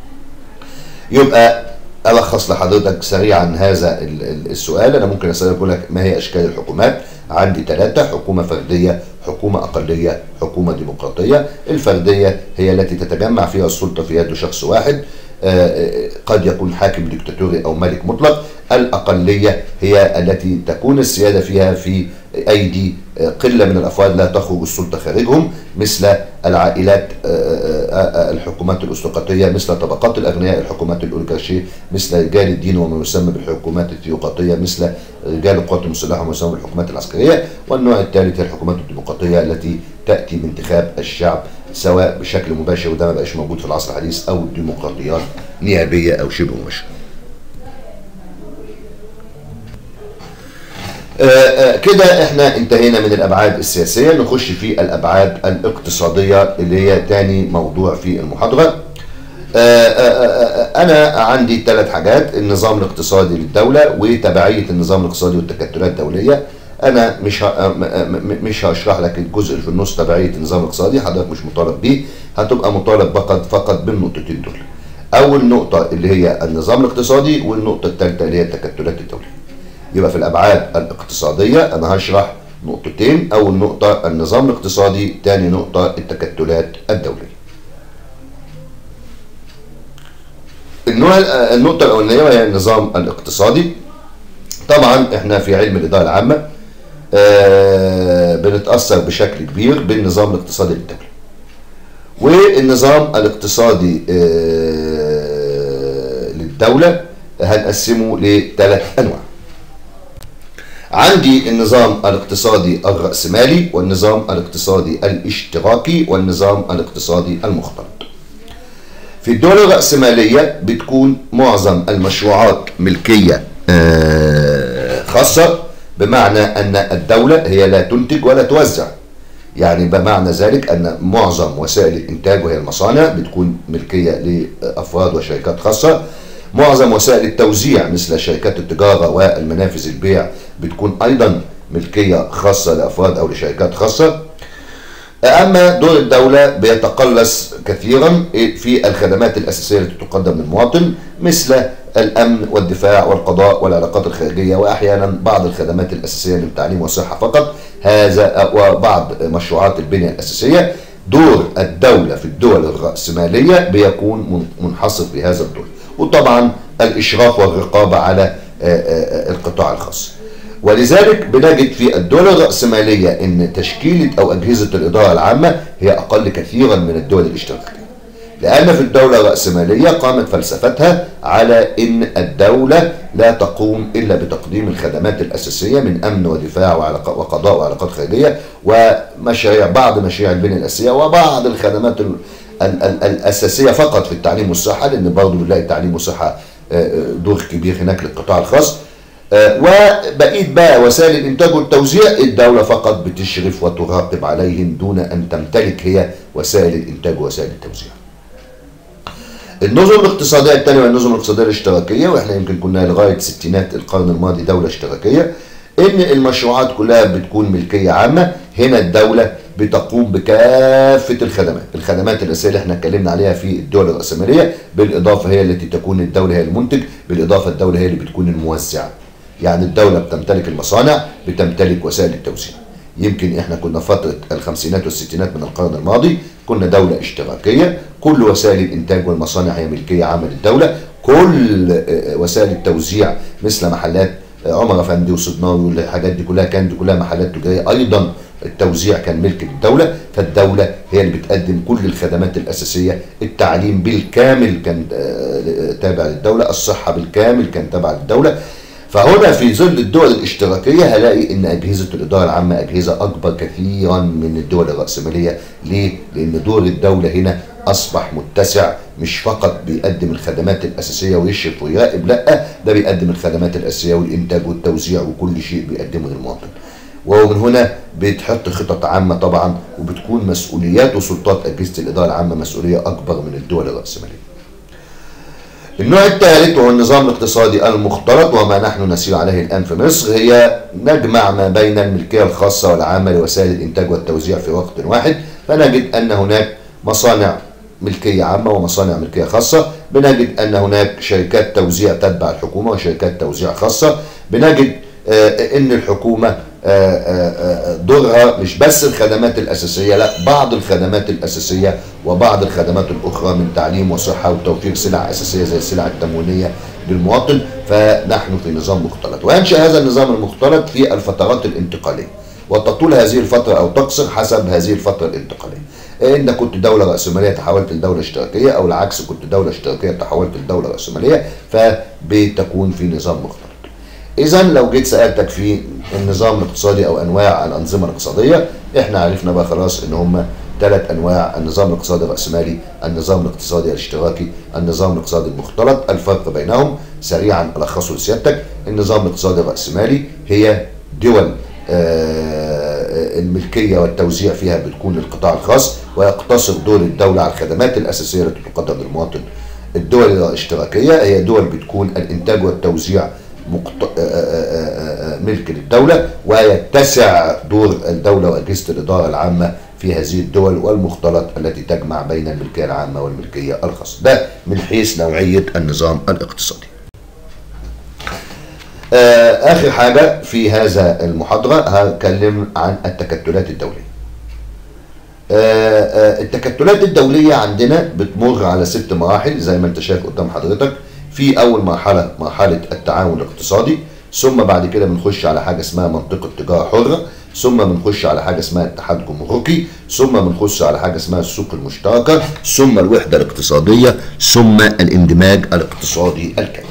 يبقى ألخص لحضرتك سريعا هذا السؤال. أنا ممكن أسألك أقول لك ما هي أشكال الحكومات؟ عندي ثلاثة: حكومة فردية، حكومة أقلية، حكومة ديمقراطية. الفردية هي التي تتجمع فيها السلطة في يد شخص واحد، قد يكون حاكم ديكتاتوري أو ملك مطلق. الأقلية هي التي تكون السيادة فيها في أيدي قلة من الأفراد لا تخرج السلطة خارجهم، مثل العائلات الحكومات الأرستقراطية، مثل طبقات الأغنياء الحكومات الأوليغارشية، مثل رجال الدين وما يسمى بالحكومات الثيوقراطية، مثل رجال القوات المسلحة وما يسمى بالحكومات العسكرية. والنوع الثالث هي الحكومات الديمقراطية التي تأتي من انتخاب الشعب سواء بشكل مباشر، وده ما بقاش موجود في العصر الحديث، أو ديمقراطيات نيابية أو شبه مباشرة. آآ آآ كده احنا انتهينا من الابعاد السياسيه، نخش في الابعاد الاقتصاديه اللي هي تاني موضوع في المحاضره. آآ انا عندي ثلاث حاجات: النظام الاقتصادي للدوله، وتبعيه النظام الاقتصادي والتكتلات الدوليه. انا مش مش هشرح لك الجزء اللي في النص تبعيه النظام الاقتصادي، حضرتك مش مطالب بيه، هتبقى مطالب فقط فقط بالنقطتين دول. اول نقطه اللي هي النظام الاقتصادي، والنقطه الثالثه اللي هي التكتلات الدوليه. يبقى في الأبعاد الاقتصادية أنا هشرح نقطتين: أول نقطة النظام الاقتصادي، ثاني نقطة التكتلات الدولية. النوع النقطة الأولانية وهي النظام الاقتصادي. طبعا احنا في علم الإدارة العامة آه بنتأثر بشكل كبير بالنظام الاقتصادي للدولة. والنظام الاقتصادي آه للدولة هنقسمه لثلاث أنواع. عندي النظام الاقتصادي الرأسمالي، والنظام الاقتصادي الاشتراكي، والنظام الاقتصادي المختلط. في الدول الرأسمالية بتكون معظم المشروعات ملكية خاصة، بمعنى أن الدولة هي لا تنتج ولا توزع. يعني بمعنى ذلك أن معظم وسائل الإنتاج وهي المصانع بتكون ملكية لأفراد وشركات خاصة. معظم وسائل التوزيع مثل شركات التجارة والمنافذ البيع بتكون أيضا ملكية خاصة لأفراد أو لشركات خاصة. أما دور الدولة بيتقلص كثيرا في الخدمات الأساسية التي تقدم للمواطن، مثل الأمن والدفاع والقضاء والعلاقات الخارجية، وأحيانا بعض الخدمات الأساسية للتعليم والصحة فقط، هذا وبعض مشروعات البنية الأساسية. دور الدولة في الدول الرأسمالية بيكون منحصر في هذا الدور، وطبعا الإشراف والرقابة على القطاع الخاص. ولذلك بنجد في الدول الرأسمالية أن تشكيلة أو أجهزة الإدارة العامة هي أقل كثيرا من الدول الاشتراكية. لأن في الدولة الرأسمالية قامت فلسفتها على أن الدولة لا تقوم إلا بتقديم الخدمات الأساسية من أمن ودفاع وقضاء وعلاقات خارجية ومشاريع بعض مشاريع البنية الأساسية وبعض الخدمات ال ال ال الأساسية فقط في التعليم والصحة، لأن برضه بنلاقي التعليم والصحة دور كبير هناك للقطاع الخاص. وبقيت بقى وسائل الإنتاج والتوزيع الدولة فقط بتشرف وتراقب عليهم دون أن تمتلك هي وسائل الإنتاج ووسائل التوزيع. النظم الاقتصادية الثانية والنظم الاقتصادية الاشتراكية، واحنا يمكن كنا لغاية ستينات القرن الماضي دولة اشتراكية، ان المشروعات كلها بتكون ملكية عامة. هنا الدولة بتقوم بكافة الخدمات، الخدمات الأساسية اللي احنا اتكلمنا عليها في الدول الرأسمالية، بالإضافة هي التي تكون الدولة هي المنتج، بالإضافة الدولة هي اللي بتكون الموزعة. يعني الدولة بتمتلك المصانع، بتمتلك وسائل التوزيع. يمكن احنا كنا فترة الخمسينات والستينات من القرن الماضي كنا دولة اشتراكية، كل وسائل الانتاج والمصانع هي ملكية عامة للدولة، كل وسائل التوزيع مثل محلات عمر افندي وصدناوي والحاجات دي كلها كانت دي كلها محلات تجارية، ايضا التوزيع كان ملك للدولة. فالدولة هي اللي بتقدم كل الخدمات الأساسية، التعليم بالكامل كان تابع للدولة، الصحة بالكامل كان تابع للدولة. فهنا في ظل الدول الاشتراكية هلاقي ان اجهزة الادارة العامة اجهزة اكبر كثيرا من الدول الرأسمالية. ليه؟ لان دور الدولة هنا اصبح متسع، مش فقط بيقدم الخدمات الاساسية ويشرف ويراقب، لا ده بيقدم الخدمات الاساسية والانتاج والتوزيع وكل شيء بيقدمه للمواطن. ومن هنا بتحط خطط عامة طبعا، وبتكون مسؤوليات وسلطات اجهزة الادارة العامة مسؤولية اكبر من الدول الرأسمالية. النوع الثالث وهو النظام الاقتصادي المختلط، وما نحن نسير عليه الآن في مصر، هي نجمع ما بين الملكية الخاصة والعامة لوسائل الإنتاج والتوزيع في وقت واحد. فنجد أن هناك مصانع ملكية عامة ومصانع ملكية خاصة، بنجد أن هناك شركات توزيع تتبع الحكومة وشركات توزيع خاصة، بنجد آه أن الحكومة آه آه دورها مش بس الخدمات الأساسية، لا بعض الخدمات الأساسية وبعض الخدمات الأخرى من تعليم وصحة وتوفير سلع أساسية زي السلع التموينية للمواطن. فنحن في نظام مختلط، وينشأ هذا النظام المختلط في الفترات الانتقالية، وتطول هذه الفترة أو تقصر حسب هذه الفترة الانتقالية. إن كنت دولة رأسمالية تحولت لدولة اشتراكية، أو العكس كنت دولة اشتراكية تحولت لدولة رأسمالية، فبتكون في نظام مختلط. إذا لو جيت سألتك في النظام الاقتصادي أو أنواع الأنظمة الاقتصادية، إحنا عرفنا بقى خلاص إن هم ثلاث أنواع: النظام الاقتصادي الرأسمالي، النظام الاقتصادي الاشتراكي، النظام الاقتصادي المختلط. الفرق بينهم سريعا ألخصه لسيادتك: النظام الاقتصادي الرأسمالي هي دول الملكية والتوزيع فيها بتكون للقطاع الخاص، ويقتصر دور الدولة على الخدمات الأساسية التي تقدم للمواطن. الدول الاشتراكية هي دول بتكون الإنتاج والتوزيع ملك للدولة، ويتسع دور الدولة وأجهزة الإدارة العامة في هذه الدول، والمختلط التي تجمع بين الملكية العامة والملكية الخاصة. ده من حيث نوعية النظام الاقتصادي. آخر حاجة في هذا المحاضرة هتكلم عن التكتلات الدولية. التكتلات الدولية عندنا بتمر على ست مراحل زي ما انت شايف قدام حضرتك. في أول مرحلة مرحلة التعاون الاقتصادي، ثم بعد كده بنخش على حاجة اسمها منطقة تجارة حرة، ثم بنخش على حاجة اسمها اتحاد جمركي، ثم بنخش على حاجة اسمها السوق المشتركة، ثم الوحدة الاقتصادية، ثم الاندماج الاقتصادي الكامل.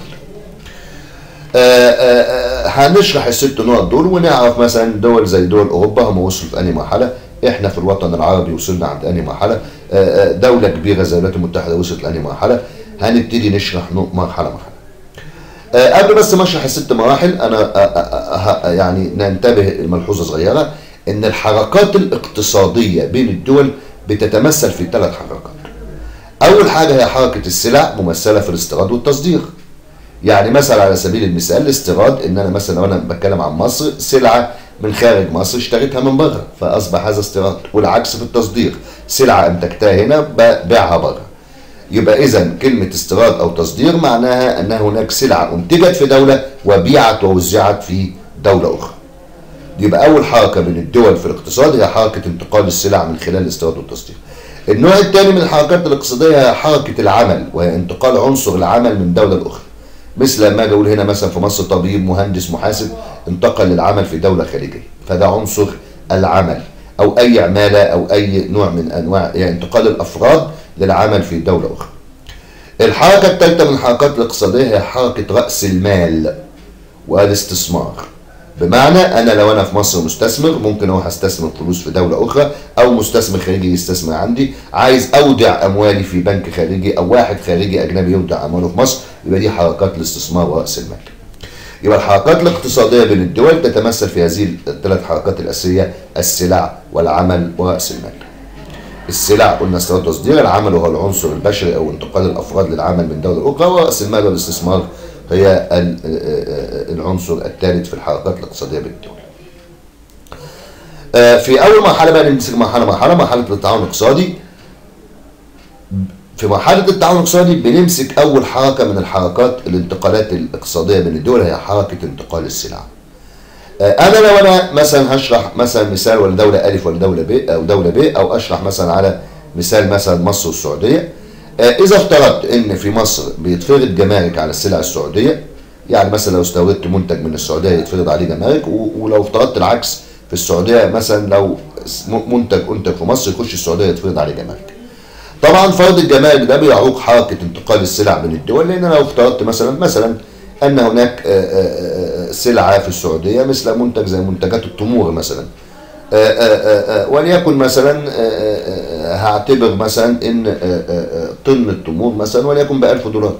هنشرح الست نقط دول ونعرف مثلا دول زي دول أوروبا هم وصلوا في أنهي مرحلة، احنا في الوطن العربي وصلنا عند أنهي مرحلة، دولة كبيرة زي الولايات المتحدة وصلت لأنهي مرحلة. هنبتدي نشرح مرحلة مرحلة. أه قبل بس ما اشرح الست مراحل، انا أه أه يعني ننتبه لملحوظة صغيرة، ان الحركات الاقتصادية بين الدول بتتمثل في ثلاث حركات. اول حاجة هي حركة السلع ممثلة في الاستيراد والتصدير. يعني مثلا على سبيل المثال الاستيراد، ان انا مثلا لو انا بتكلم عن مصر، سلعة من خارج مصر اشتريتها من بره فاصبح هذا استيراد، والعكس في التصدير، سلعة انتجتها هنا ببيعها بره. يبقى إذا كلمة استيراد أو تصدير معناها أن هناك سلعة أنتجت في دولة وبيعت ووزعت في دولة أخرى. يبقى أول حركة بين الدول في الاقتصاد هي حركة انتقال السلع من خلال الاستيراد والتصدير. النوع الثاني من الحركات الاقتصادية هي حركة العمل، وهي انتقال عنصر العمل من دولة لأخرى. مثل لما أجي أقول هنا مثلا في مصر طبيب مهندس محاسب انتقل للعمل في دولة خارجية، فده عنصر العمل، أو أي عمالة أو أي نوع من أنواع يعني انتقال الأفراد للعمل في دولة أخرى. الحركة الثالثة من الحركات الاقتصادية هي حركة رأس المال والاستثمار. بمعنى أنا لو أنا في مصر مستثمر ممكن أروح أستثمر فلوس في دولة أخرى، أو مستثمر خارجي يستثمر عندي، عايز أودع أموالي في بنك خارجي أو واحد خارجي أجنبي يودع أمواله في مصر، يبقى دي حركات الاستثمار ورأس المال. يبقى الحركات الاقتصادية بين الدول تتمثل في هذه الثلاث حركات الأساسية: السلع والعمل ورأس المال. السلع قلنا استيراد وتصدير، العمل هو العنصر البشري أو انتقال الأفراد للعمل من دولة لأخرى، ورأس المال والاستثمار هي العنصر الثالث في الحركات الاقتصادية بين الدول. في أول مرحلة بقى نمسك مرحلة مرحلة مرحلة التعاون الاقتصادي. في مرحلة التعاون الاقتصادي بنمسك أول حركة من الحركات الانتقالات الاقتصادية بين الدول، هي حركة انتقال السلع. أنا لو أنا مثلا هشرح مثلا مثال ولا دولة ألف ولا دولة ب أو دولة ب، أو أشرح مثلا على مثال مثلا مصر والسعودية. إذا افترضت إن في مصر بيتفرض جمارك على السلع السعودية، يعني مثلا لو استوردت منتج من السعودية يتفرض عليه جمارك، ولو افترضت العكس في السعودية، مثلا لو منتج أنتج في مصر يخش السعودية يتفرض عليه جمارك. طبعا فرض الجمارك ده بيعوق حركة انتقال السلع بين الدول، لأن لو افترضت مثلا مثلا أن هناك سلعة في السعودية مثل منتج زي منتجات التمور مثلا، وليكن مثلا هعتبر مثلا ان طن التمور مثلا وليكن ب ألف دولار.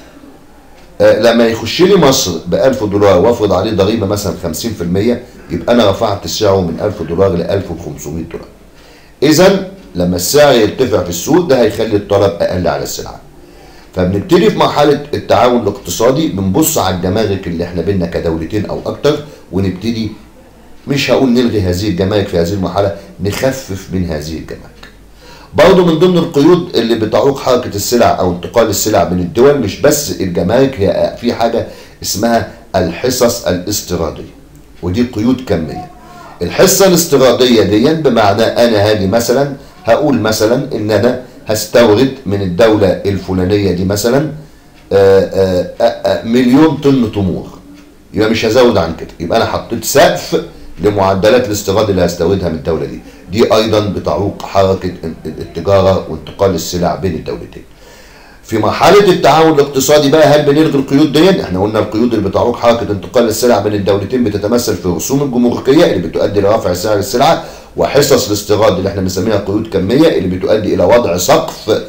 لما يخش لي مصر ب ألف دولار وافرض عليه ضريبه مثلا خمسين في المية، يبقى انا رفعت سعره من ألف دولار ل ألف وخمسمية دولار. اذا لما السعر يرتفع في السوق ده هيخلي الطلب اقل على السلعه. فبنبتدي في مرحله التعاون الاقتصادي بنبص على الجمارك اللي احنا بينا كدولتين او اكتر، ونبتدي مش هقول نلغي هذه الجمارك في هذه المرحله، نخفف من هذه الجمارك. برضه من ضمن القيود اللي بتعوق حركه السلع او انتقال السلع بين الدول مش بس الجمارك، هي في حاجه اسمها الحصص الاستيراديه، ودي قيود كميه. الحصه الاستيراديه دي بمعنى انا هاجي مثلا هقول مثلا ان انا هستورد من الدوله الفلانيه دي مثلا آآ آآ مليون طن تمور، يبقى مش هزود عن كده، يبقى انا حطيت سقف لمعدلات الاستيراد اللي هستوردها من الدوله دي. دي ايضا بتعوق حركه التجاره وانتقال السلع بين الدولتين. في مرحله التعاون الاقتصادي بقى هل بنلغي القيود دي؟ احنا قلنا القيود اللي بتعوق حركه انتقال السلع بين الدولتين بتتمثل في الرسوم الجمركيه اللي بتؤدي لرفع سعر السلعه، وحصص الاستيراد اللي احنا بنسميها قيود كميه اللي بتؤدي الى وضع سقف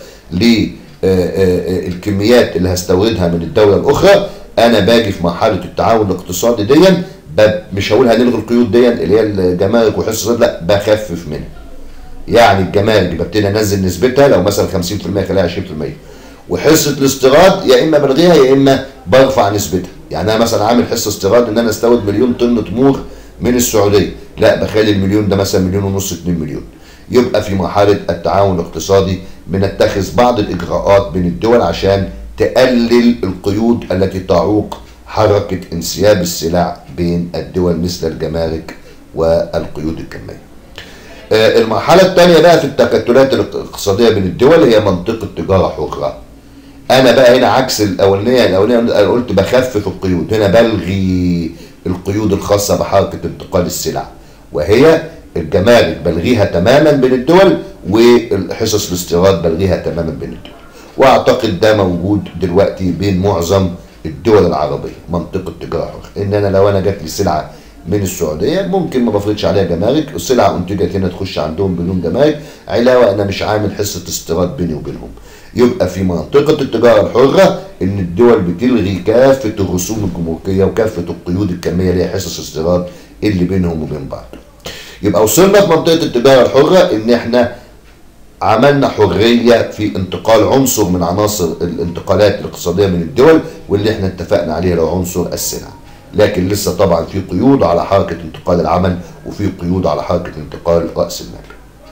للكميات اللي هستوردها من الدوله الاخرى. انا باجي في مرحله التعاون الاقتصادي دي مش هقول هنلغي القيود دي اللي هي الجمارك وحصص، لا بخفف منها. يعني الجمارك ببتدي انزل نسبتها، لو مثلا خمسين في المية خليها عشرين في المية، وحصه الاستيراد يا اما بلغيها يا اما برفع نسبتها. يعني انا مثلا عامل حصه استيراد ان انا استورد مليون طن تمور من السعوديه، لا بخلي المليون ده مثلا مليون ونص اتنين مليون. يبقى في مرحله التعاون الاقتصادي بنتخذ بعض الاجراءات بين الدول عشان تقلل القيود التي تعوق حركة انسياب السلع بين الدول مثل الجمارك والقيود الكمية. المرحلة الثانية بقى في التكتلات الاقتصادية بين الدول هي منطقة تجارة حرة. أنا بقى هنا عكس الأولانية، الأولانية أنا قلت بخفف القيود، هنا بلغي القيود الخاصة بحركة انتقال السلع، وهي الجمارك بلغيها تماما بين الدول، والحصص الاستيراد بلغيها تماما بين الدول. وأعتقد ده موجود دلوقتي بين معظم الدول العربيه، منطقه تجاره حره. ان انا لو انا جات لي سلعه من السعوديه ممكن ما بفرضش عليها جمارك، السلعه انتجت هنا تخش عندهم بدون جمارك، علاوه انا مش عامل حصه استيراد بيني وبينهم. يبقى في منطقه التجاره الحره ان الدول بتلغي كافه الرسوم الجمركيه وكافه القيود الكميه اللي هي حصص استيراد اللي بينهم وبين بعض. يبقى وصلنا في منطقه التجاره الحره ان احنا عملنا حرية في انتقال عنصر من عناصر الانتقالات الاقتصادية من الدول، واللي احنا اتفقنا عليه لو عنصر السلع. لكن لسه طبعا في قيود على حركة انتقال العمل، وفي قيود على حركة انتقال رأس المال.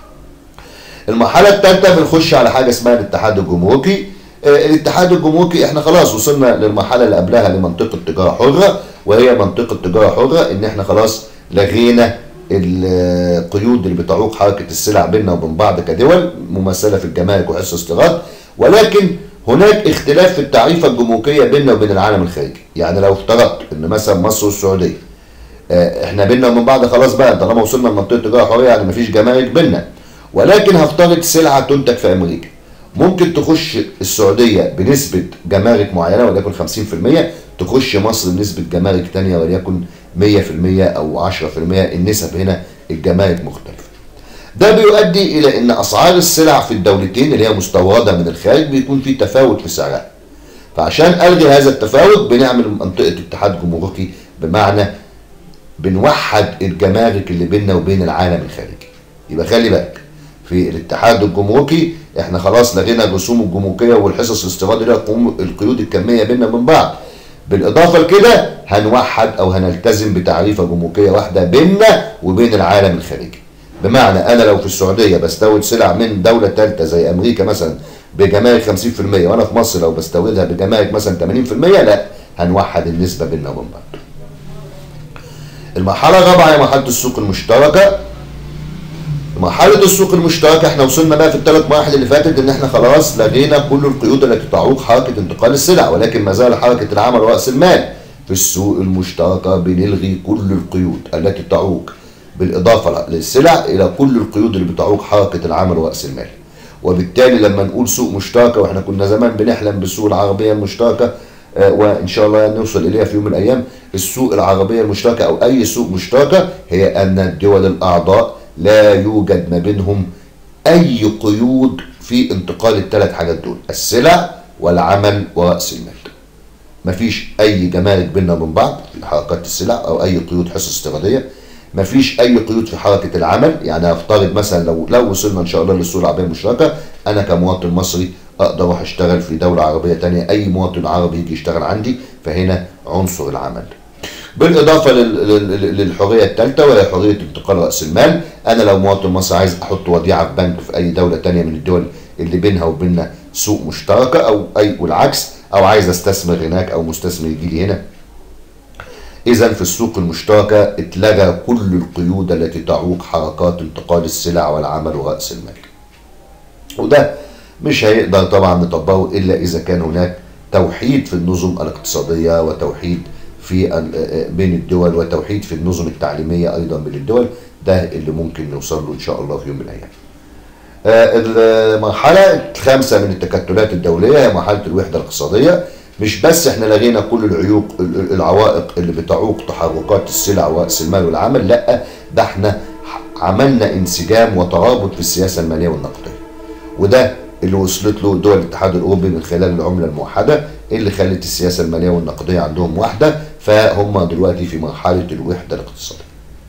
المرحلة الثالثة بنخش على حاجة اسمها الاتحاد الجمركي. اه الاتحاد الجمركي احنا خلاص وصلنا للمرحلة اللي قبلها لمنطقة تجارة حرة، وهي منطقة تجارة حرة ان احنا خلاص لغينا القيود اللي بتعوق حركه السلع بيننا وبين بعض كدول ممثله في الجمارك وحصص الاستيراد، ولكن هناك اختلاف في التعريفه الجمركيه بيننا وبين العالم الخارجي. يعني لو افترضت ان مثلا مصر والسعوديه احنا بيننا وبين بعض خلاص بقى طالما وصلنا لمنطقه تجاره حريه يعني مفيش جمارك بيننا، ولكن هفترض سلعه تنتج في امريكا ممكن تخش السعوديه بنسبه جمارك معينه وليكن خمسين في المية، تخش مصر بنسبه جمارك ثانيه وليكن مية في المية او عشرة في المية. النسب هنا الجمارك مختلفه. ده بيؤدي الى ان اسعار السلع في الدولتين اللي هي مستورده من الخارج بيكون في تفاوت في سعرها. فعشان الغي هذا التفاوت بنعمل منطقه اتحاد جمركي، بمعنى بنوحد الجمارك اللي بيننا وبين العالم الخارجي. يبقى خلي بالك في الاتحاد الجمركي احنا خلاص لغينا الرسوم الجمركيه والحصص الاستيراد اللي هي القيود الكميه بيننا وبين بعض. بالاضافه لكده هنوحد او هنلتزم بتعريفه جمركيه واحده بيننا وبين العالم الخارجي. بمعنى انا لو في السعوديه بستورد سلع من دوله ثالثه زي امريكا مثلا بجمارك خمسين في المية، وانا في مصر لو بستوردها بجمارك مثلا ثمانين في المية، لا هنوحد النسبه بيننا وبين بعض. المرحله الرابعه هي مرحله السوق المشتركه. مرحله السوق المشتركه احنا وصلنا بقى في الثلاث مراحل اللي فاتت ان احنا خلاص لغينا كل القيود التي تعوق حركه انتقال السلع، ولكن ما زال حركه العمل ورأس المال. في السوق المشتركه بنلغي كل القيود التي تعوق بالاضافه للسلع الى كل القيود اللي بتعوق حركه العمل ورأس المال. وبالتالي لما نقول سوق مشتركه، واحنا كنا زمان بنحلم بالسوق العربيه المشتركه آه وان شاء الله نوصل اليها في يوم من الايام. السوق العربيه المشتركه او اي سوق مشتركه هي ان الدول الاعضاء لا يوجد ما بينهم اي قيود في انتقال الثلاث حاجات دول، السلع والعمل ورأس المال. مفيش اي جمارك بيننا وبين بعض في حركات السلع او اي قيود حصص استيراديه. مفيش اي قيود في حركه العمل، يعني افترض مثلا لو لو وصلنا ان شاء الله للسوق العربيه المشتركه، انا كمواطن مصري اقدر اروح اشتغل في دوله عربيه ثانيه، اي مواطن عربي يجي يشتغل عندي، فهنا عنصر العمل. بالاضافه للحريه الثالثه وهي حريه انتقال راس المال. انا لو مواطن مصري عايز احط وديعه في بنك في اي دوله ثانيه من الدول اللي بينها وبيننا سوق مشتركه او اي والعكس، او عايز استثمر هناك او مستثمر يجي لي هنا. اذا في السوق المشتركه اتلغى كل القيود التي تعوق حركات انتقال السلع والعمل ورأس المال. وده مش هيقدر طبعا نطبقه الا اذا كان هناك توحيد في النظم الاقتصاديه وتوحيد في بين الدول وتوحيد في النظم التعليميه ايضا بين الدول. ده اللي ممكن نوصل له ان شاء الله في يوم من الايام. المرحله الخامسه من التكتلات الدوليه هي مرحله الوحده الاقتصاديه. مش بس احنا لغينا كل العيوق العوائق اللي بتعوق تحركات السلع ورأس المال والعمل، لا ده احنا عملنا انسجام وترابط في السياسه الماليه والنقديه. وده اللي وصلت له دول الاتحاد الاوروبي من خلال العمله الموحده اللي خلت السياسه الماليه والنقديه عندهم واحده، فهم دلوقتي في مرحله الوحده الاقتصاديه.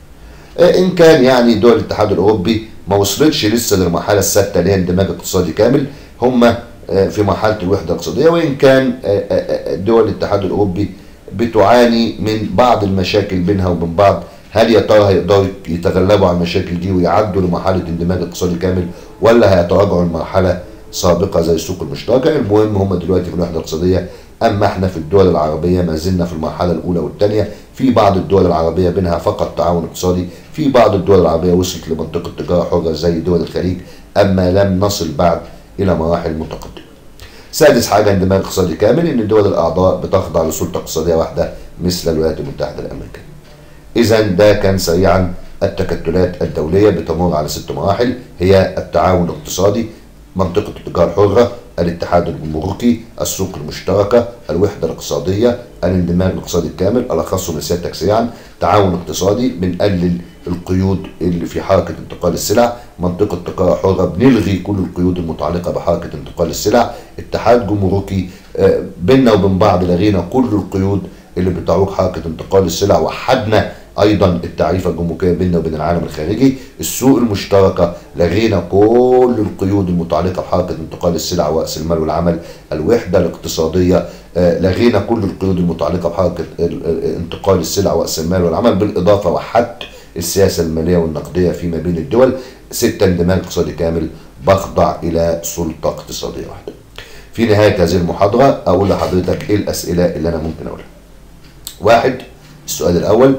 ان كان يعني دول الاتحاد الاوروبي ما وصلتش لسه للمرحله السادسه اللي هي اندماج اقتصادي كامل، هم في مرحله الوحده الاقتصاديه. وان كان دول الاتحاد الاوروبي بتعاني من بعض المشاكل بينها وبين بعض، هل يا ترى هيقدروا يتغلبوا على المشاكل دي ويعدوا لمرحله اندماج اقتصادي كامل، ولا هيتراجعوا لمرحله سابقه زي السوق المشتركه؟ المهم هم دلوقتي في الوحده الاقتصاديه. اما احنا في الدول العربيه ما زلنا في المرحله الاولى والثانيه. في بعض الدول العربيه بينها فقط تعاون اقتصادي، في بعض الدول العربيه وصلت لمنطقه تجاره حره زي دول الخليج، اما لم نصل بعد الى مراحل متقدمه. سادس حاجه اندماج اقتصادي كامل، ان الدول الاعضاء بتخضع لسلطه اقتصاديه واحده مثل الولايات المتحده الامريكيه. اذا ده كان سريعا التكتلات الدوليه بتمر على ست مراحل، هي التعاون الاقتصادي، منطقه التجاره الحره، الاتحاد الجمركي، السوق المشتركه، الوحده الاقتصاديه، الاندماج الاقتصادي الكامل. الخصهم لسيادتك سريعا: تعاون اقتصادي بنقلل القيود اللي في حركه انتقال السلع، منطقه تجاره حره بنلغي كل القيود المتعلقه بحركه انتقال السلع، اتحاد جمركي بيننا وبين بعض لغينا كل القيود اللي بتعوق حركه انتقال السلع، وحدنا ايضا التعريفه الجمركيه بيننا وبين العالم الخارجي. السوق المشتركه لغينا كل القيود المتعلقه بحركه انتقال السلع ورأس المال والعمل. الوحده الاقتصاديه لغينا كل القيود المتعلقه بحركه انتقال السلع ورأس المال والعمل، بالاضافه وحدت السياسه الماليه والنقديه فيما بين الدول. ستة اندماج اقتصادي كامل، بخضع الى سلطه اقتصاديه واحده. في نهايه هذه المحاضره اقول لحضرتك ايه الاسئله اللي انا ممكن اقولها. واحد، السؤال الاول: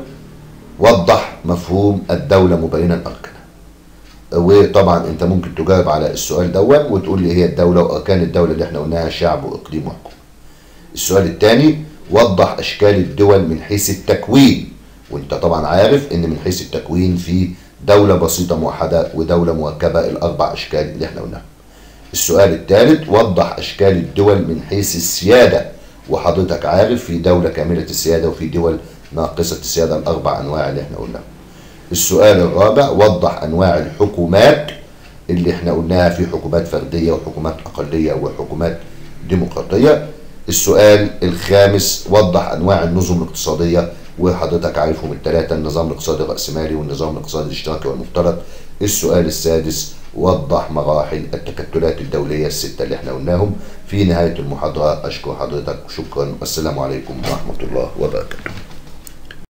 وضح مفهوم الدولة مبينا أركانها. وطبعا انت ممكن تجاوب على السؤال دون وتقول لي هي الدولة وأركان الدولة اللي احنا قلناها: شعب وإقليم وحكومة. السؤال الثاني: وضح أشكال الدول من حيث التكوين. وانت طبعا عارف ان من حيث التكوين في دولة بسيطة موحدة ودولة مركبة، الأربع أشكال اللي احنا قلناها. السؤال الثالث وضح أشكال الدول من حيث السيادة، وحضرتك عارف في دولة كاملة السيادة وفي دول ناقصة السيادة، الأربع أنواع اللي احنا قلناها. السؤال الرابع وضح أنواع الحكومات اللي احنا قلناها، في حكومات فردية وحكومات أقلية وحكومات ديمقراطية. السؤال الخامس وضح أنواع النظم الاقتصادية، وحضرتك عارفهم الثلاثة، النظام الاقتصادي الرأسمالي والنظام الاقتصادي الاشتراكي والمفترض. السؤال السادس وضح مراحل التكتلات الدولية الستة اللي احنا قلناهم. في نهاية المحاضرة أشكر حضرتك، شكرا والسلام عليكم ورحمة الله وبركاته.